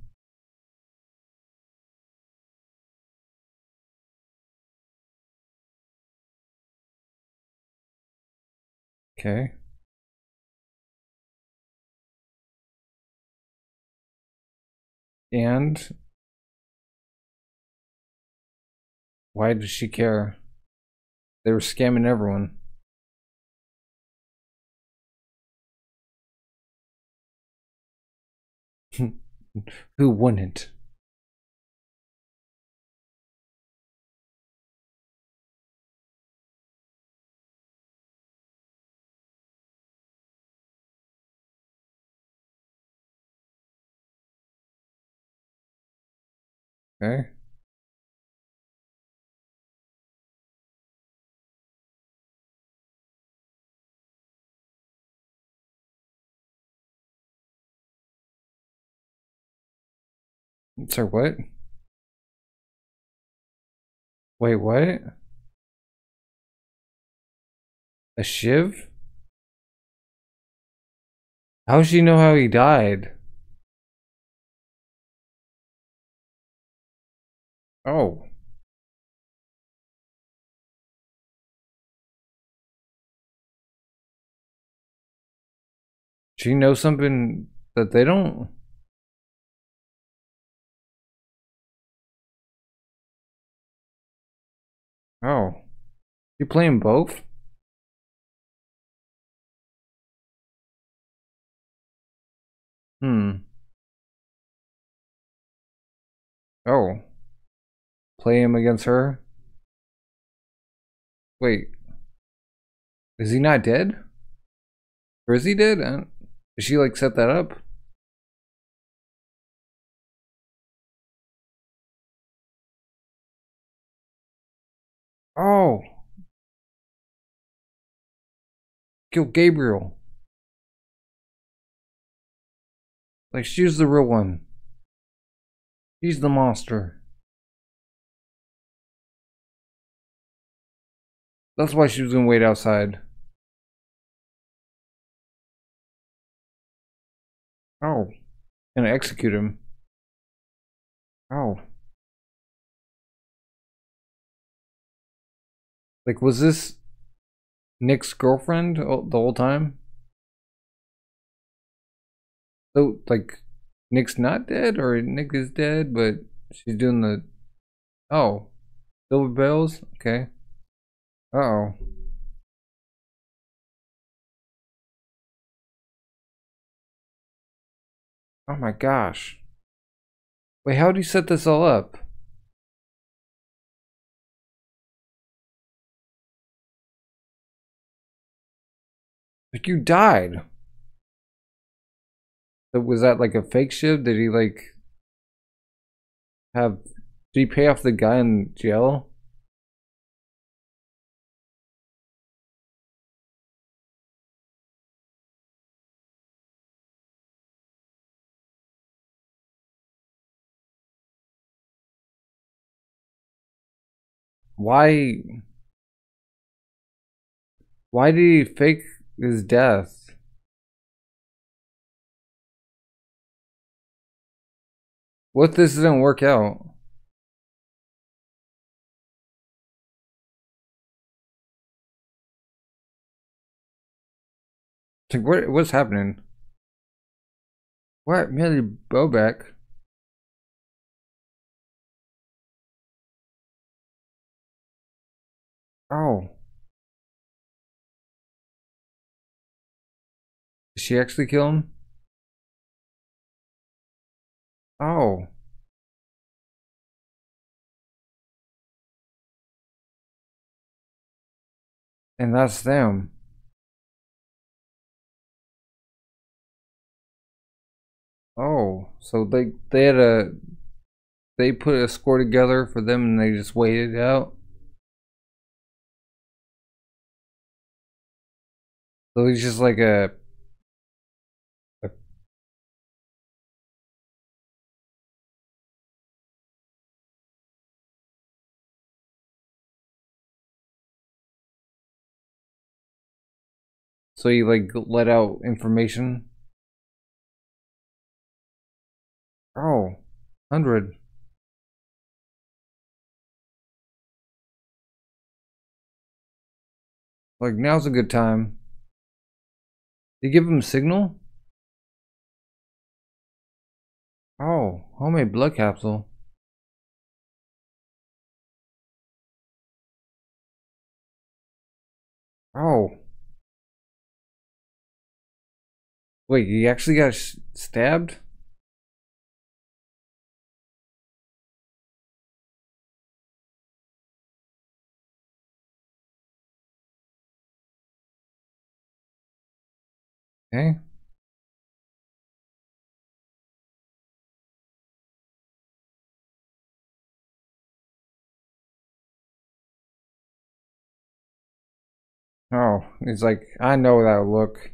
Okay. And... why does she care? They were scamming everyone. Who wouldn't? Okay. So what? Wait, what? A shiv? How does she know how he died? Oh. She knows something that they don't? Oh. You playing both? Hmm. Oh. Play him against her? Wait. Is he not dead? Or is he dead? Uh, Did she like set that up? Oh. Kill Gabriel. Like she's the real one. She's the monster. That's why she was gonna wait outside. Oh. Gonna execute him. Oh. Like, was this Nick's girlfriend the whole time? So, like, Nick's not dead, or Nick is dead, but she's doing the... Oh. Silver bells? Okay. Uh-oh. Oh my gosh. Wait, how do you set this all up? Like, you died. So was that like a fake shiv? Did he like have... Did he pay off the guy in jail? Why... Why did he fake his death? What if this doesn't work out? Like, what, what's happening? What? Millie Bobek? Oh. Did she actually kill him? Oh. And that's them. Oh, so they they had a they put a score together for them and they just waited it out. So he's just like a, a so he like let out information. Oh, hundred. Like now's a good time. You give him a signal? Oh, homemade blood capsule. Oh. Wait, he actually got sh stabbed? Okay. Oh, he's like, I know that look.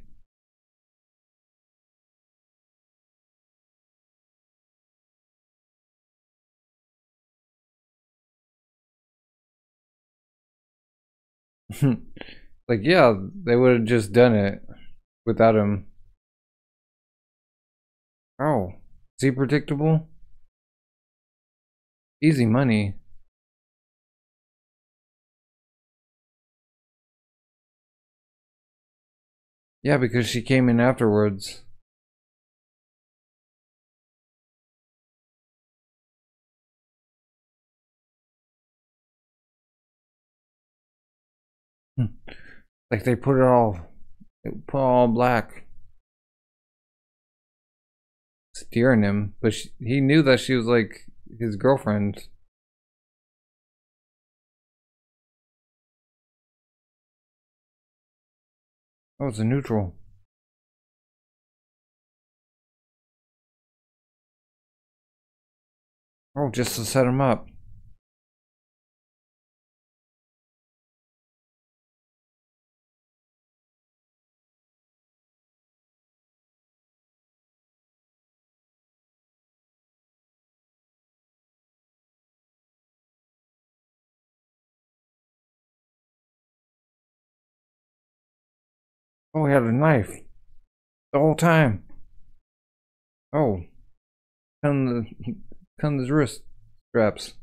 Like, yeah, they would have just done it without him. Oh, is he predictable? Easy money. Yeah, because she came in afterwards. Like they put it all, they put it all black, steering him. But she, he knew that she was like his girlfriend. Oh, it's a neutral. Oh, just to set him up. Oh, he had a knife the whole time. Oh, come the come his wrist straps.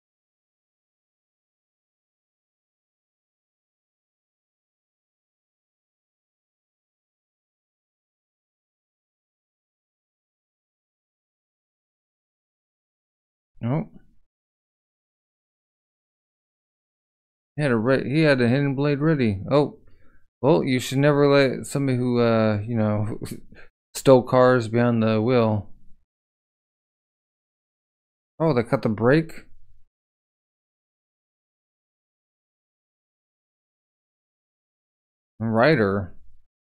Oh, he had a re he had a hidden blade ready. Oh, well, you should never let somebody who uh you know stole cars behind the wheel. Oh, they cut the brake. Rider.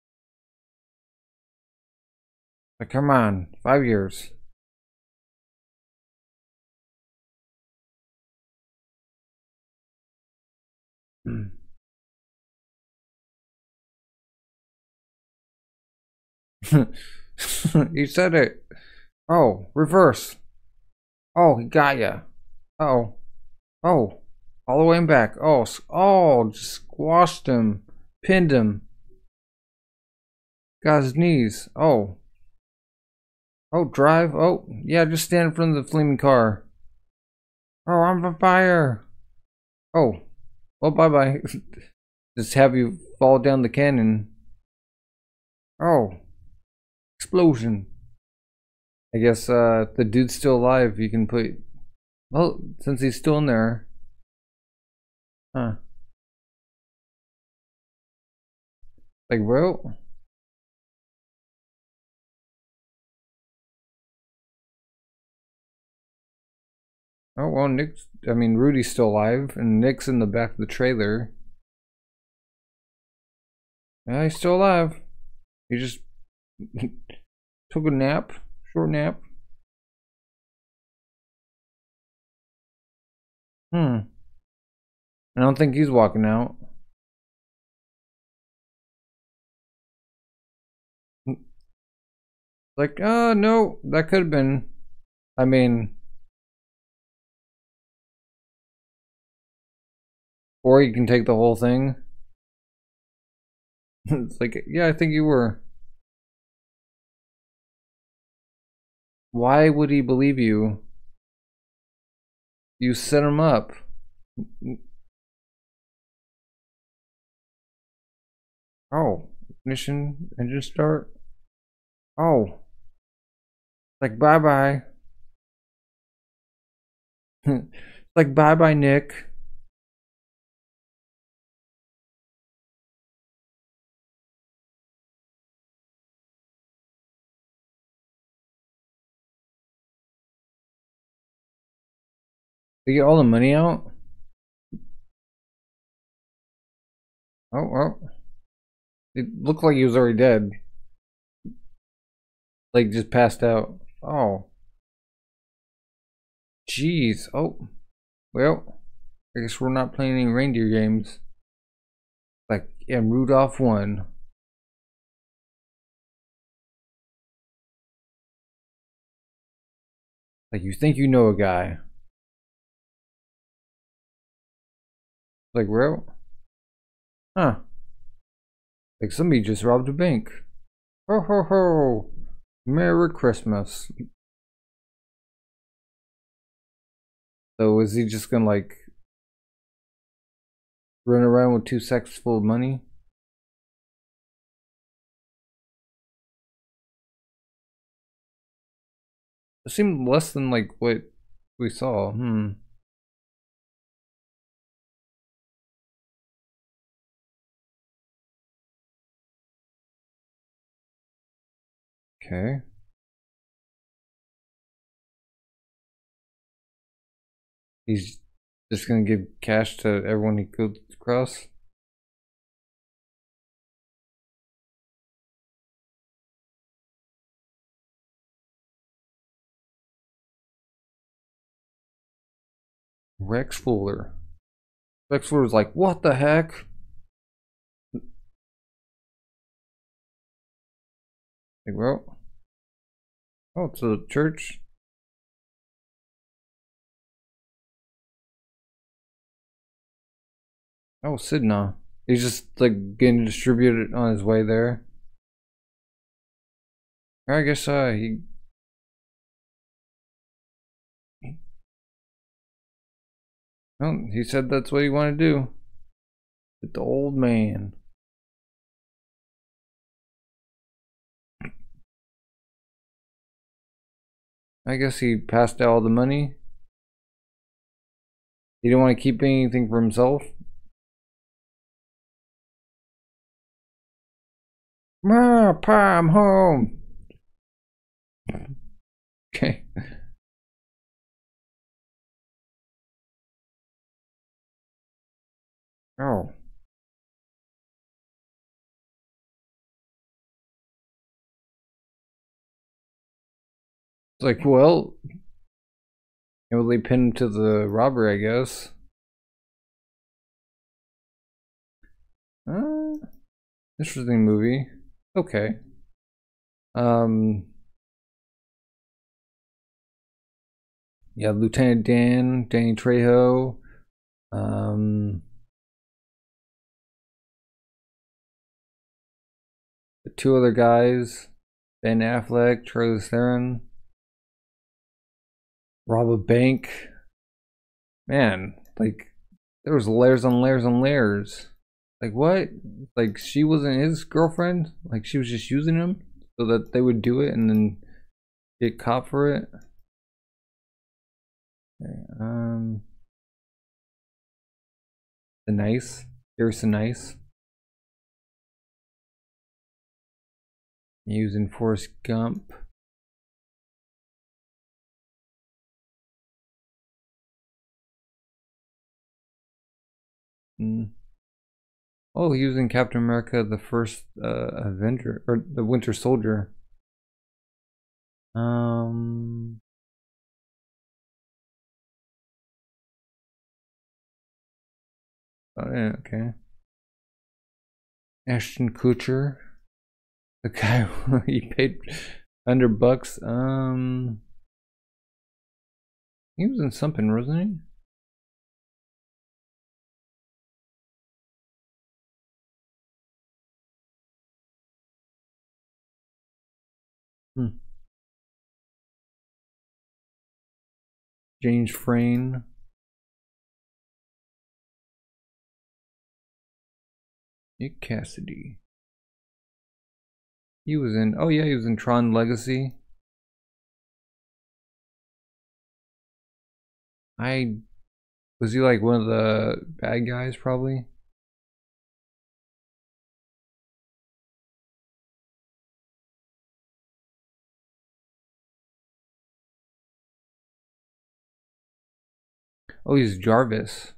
Like, come on, five years. You said it. Oh, reverse. Oh, he got ya. Oh, oh, all the way back. Oh, oh, just squashed him, pinned him. Got his knees. Oh, oh, drive. Oh, yeah, just stand in front of the flaming car. Oh, I'm on fire. Oh, well, bye bye. Just have you fall down the canyon. Oh, explosion. I guess uh, the dude's still alive. You can put. Well, since he's still in there. Huh. Like, well. Oh, well, Nick's. I mean, Rudy's still alive, and Nick's in the back of the trailer. Yeah, he's still alive. He just took a nap, short nap. Hmm. I don't think he's walking out. Like, oh no, that could have been. I mean, or you can take the whole thing. It's like, yeah, I think you were. Why would he believe you? You set him up. Oh, ignition, engine start. Oh, like bye bye. Like bye bye, Nick. They get all the money out. Oh, oh. It looked like he was already dead. Like just passed out. Oh. Jeez. Oh. Well, I guess we're not playing any reindeer games. Like, yeah, Rudolph won. Like, you think you know a guy. Like, well, huh. Like somebody just robbed a bank. Ho ho ho. Merry Christmas. So is he just gonna like run around with two sacks full of money? It seemed less than like what we saw. Hmm. Okay. He's just gonna give cash to everyone he goes across. Rex Fuller. Rex Fuller's like, what the heck? Like, well, oh, it's a church. Oh, Sidna. He's just like getting distributed on his way there. I guess uh he well, he said that's what he wanted to do. With the old man. I guess he passed out all the money. He didn't want to keep anything for himself. Ma, Pa, I'm home. Okay. Oh. It's like, well, it will lead pin him to the robber, I guess. Uh, interesting movie. Okay. Um. Yeah, Lieutenant Dan, Danny Trejo. Um. The two other guys, Ben Affleck, Charlize Theron. Rob a bank. Man, like there was layers on layers on layers. Like what? Like she wasn't his girlfriend? Like she was just using him so that they would do it and then get caught for it? Okay, um Sinise. Here's Sinise. Using Forrest Gump. Mm. Oh, he was in Captain America, the first uh, Avenger, or the Winter Soldier. Um. Oh, yeah, okay. Ashton Kutcher, the guy he paid under bucks. Um, he was in something, wasn't he? Hmm. James Frain. Nick Cassidy. He was in. Oh yeah, he was in Tron Legacy. I was he like one of the bad guys, probably. Oh, he's Jarvis.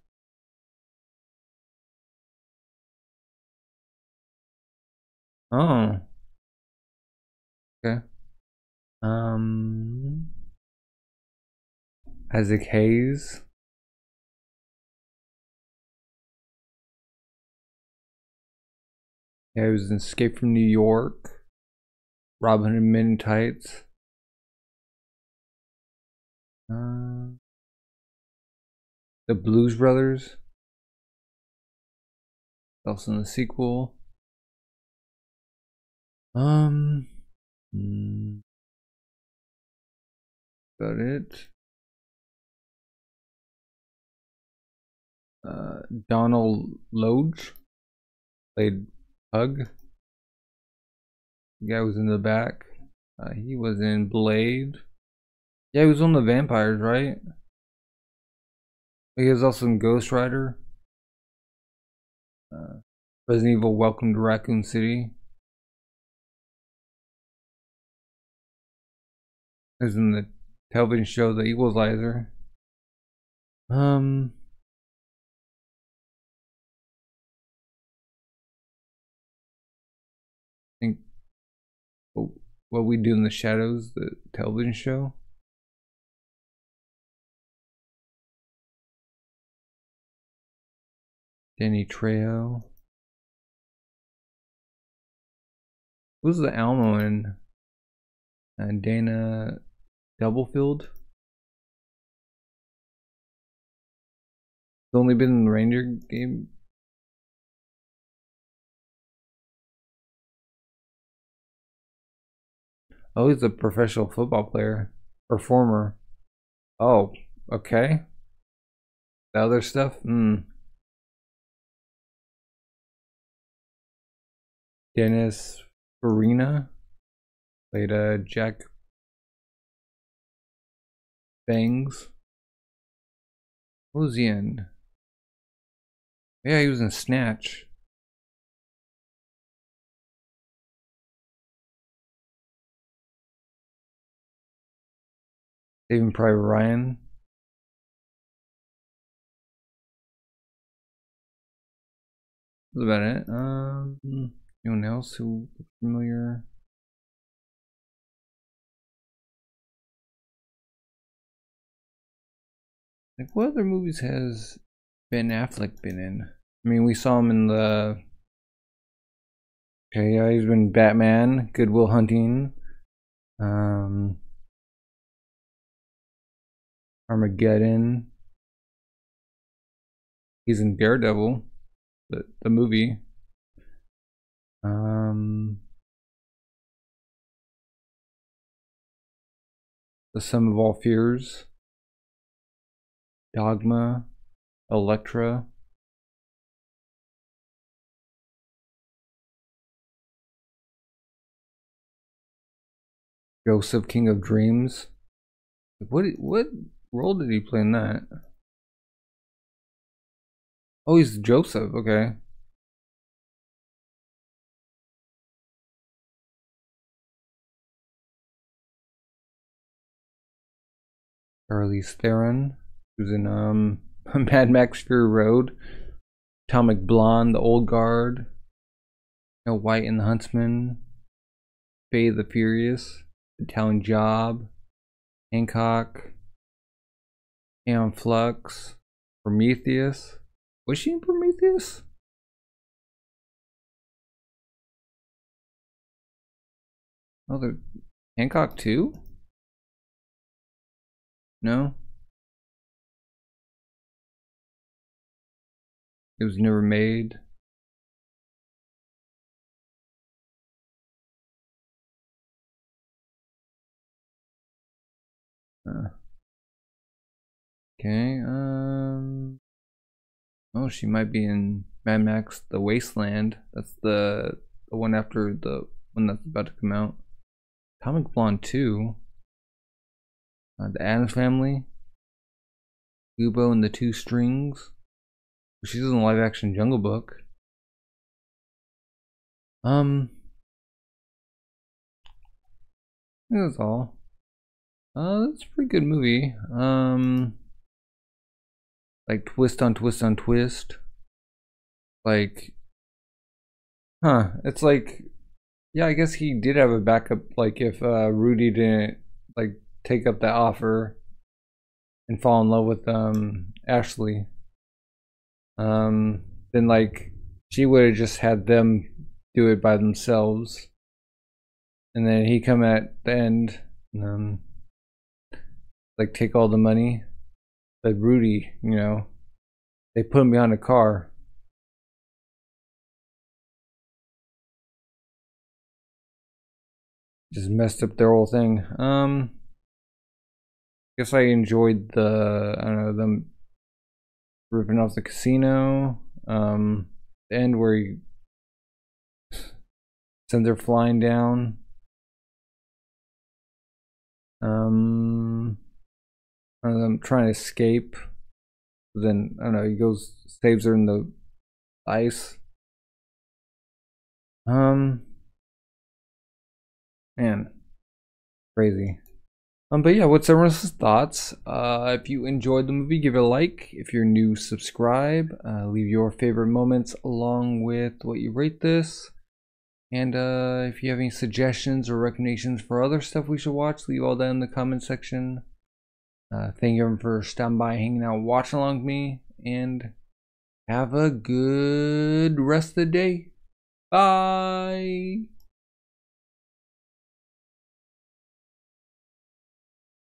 Oh, okay. Um, Isaac Hayes. Yeah, he was in Escape from New York. Robin Hood Men in Tights. Uh, the Blues Brothers. Also in the sequel. Um, mm, Got it. Uh, Donal Logue played Pug. The guy was in the back. Uh, he was in Blade. Yeah, he was on the vampires, right? He was also in Ghost Rider. Uh, Resident Evil Welcome to Raccoon City. He was in the television show The Equalizer. Um, I think What We Do in the Shadows, the television show. Danny Trejo. Who's the Almo in? Uh, Dana Doublefield. He's only been in the Reindeer game. Oh, he's a professional football player. Performer. Oh, okay. The other stuff? Hmm. Dennis Farina played uh, Jack Bangs. What was he in? Yeah, he was in Snatch. Saving Private Ryan. That's about it. Um, anyone else who looks familiar? Like, what other movies has Ben Affleck been in? I mean, we saw him in the. Okay, yeah, he's been Batman, Good Will Hunting, um, Armageddon. He's in Daredevil, the the movie. Um, The Sum of All Fears, Dogma, Elektra. Joseph, King of Dreams. What what role did he play in that? Oh, he's Joseph. Okay. Charlize Theron, who's in um Mad Max Fury Road. Atomic Blonde, The Old Guard, Snow White and the Huntsman, Faye the Furious, Italian Job, Hancock, Aeon Flux, Prometheus. Was she in Prometheus? Oh, the Hancock too? No? It was never made. Uh, okay, um... oh, she might be in Mad Max The Wasteland. That's the, the one after the one that's about to come out. Atomic Blonde two. Uh, the Addams Family. Kubo and the Two Strings. She's in the live action Jungle Book. Um, I think that's all. Uh, that's a pretty good movie. Um, like twist on twist on twist. Like, huh? It's like, yeah, I guess he did have a backup. Like, if uh, Rudy didn't like take up that offer and fall in love with um Ashley, um, then like she would have just had them do it by themselves, and then he come at the end and um like take all the money. But Rudy, you know, they put him behind a car. Just messed up their whole thing. Um, guess I enjoyed the, I don't know, them ripping off the casino. Um, the end where he sends her flying down. Um, I don't know, I'm trying to escape. But then, I don't know, he goes, saves her in the ice. Um, man, crazy. Um, but yeah, what's everyone's thoughts? Uh, if you enjoyed the movie, give it a like. If you're new, subscribe. Uh, leave your favorite moments along with what you rate this. And uh, if you have any suggestions or recommendations for other stuff we should watch, leave all that in the comment section. Uh, thank you everyone for stopping by, hanging out, watching along with me, and have a good rest of the day. Bye.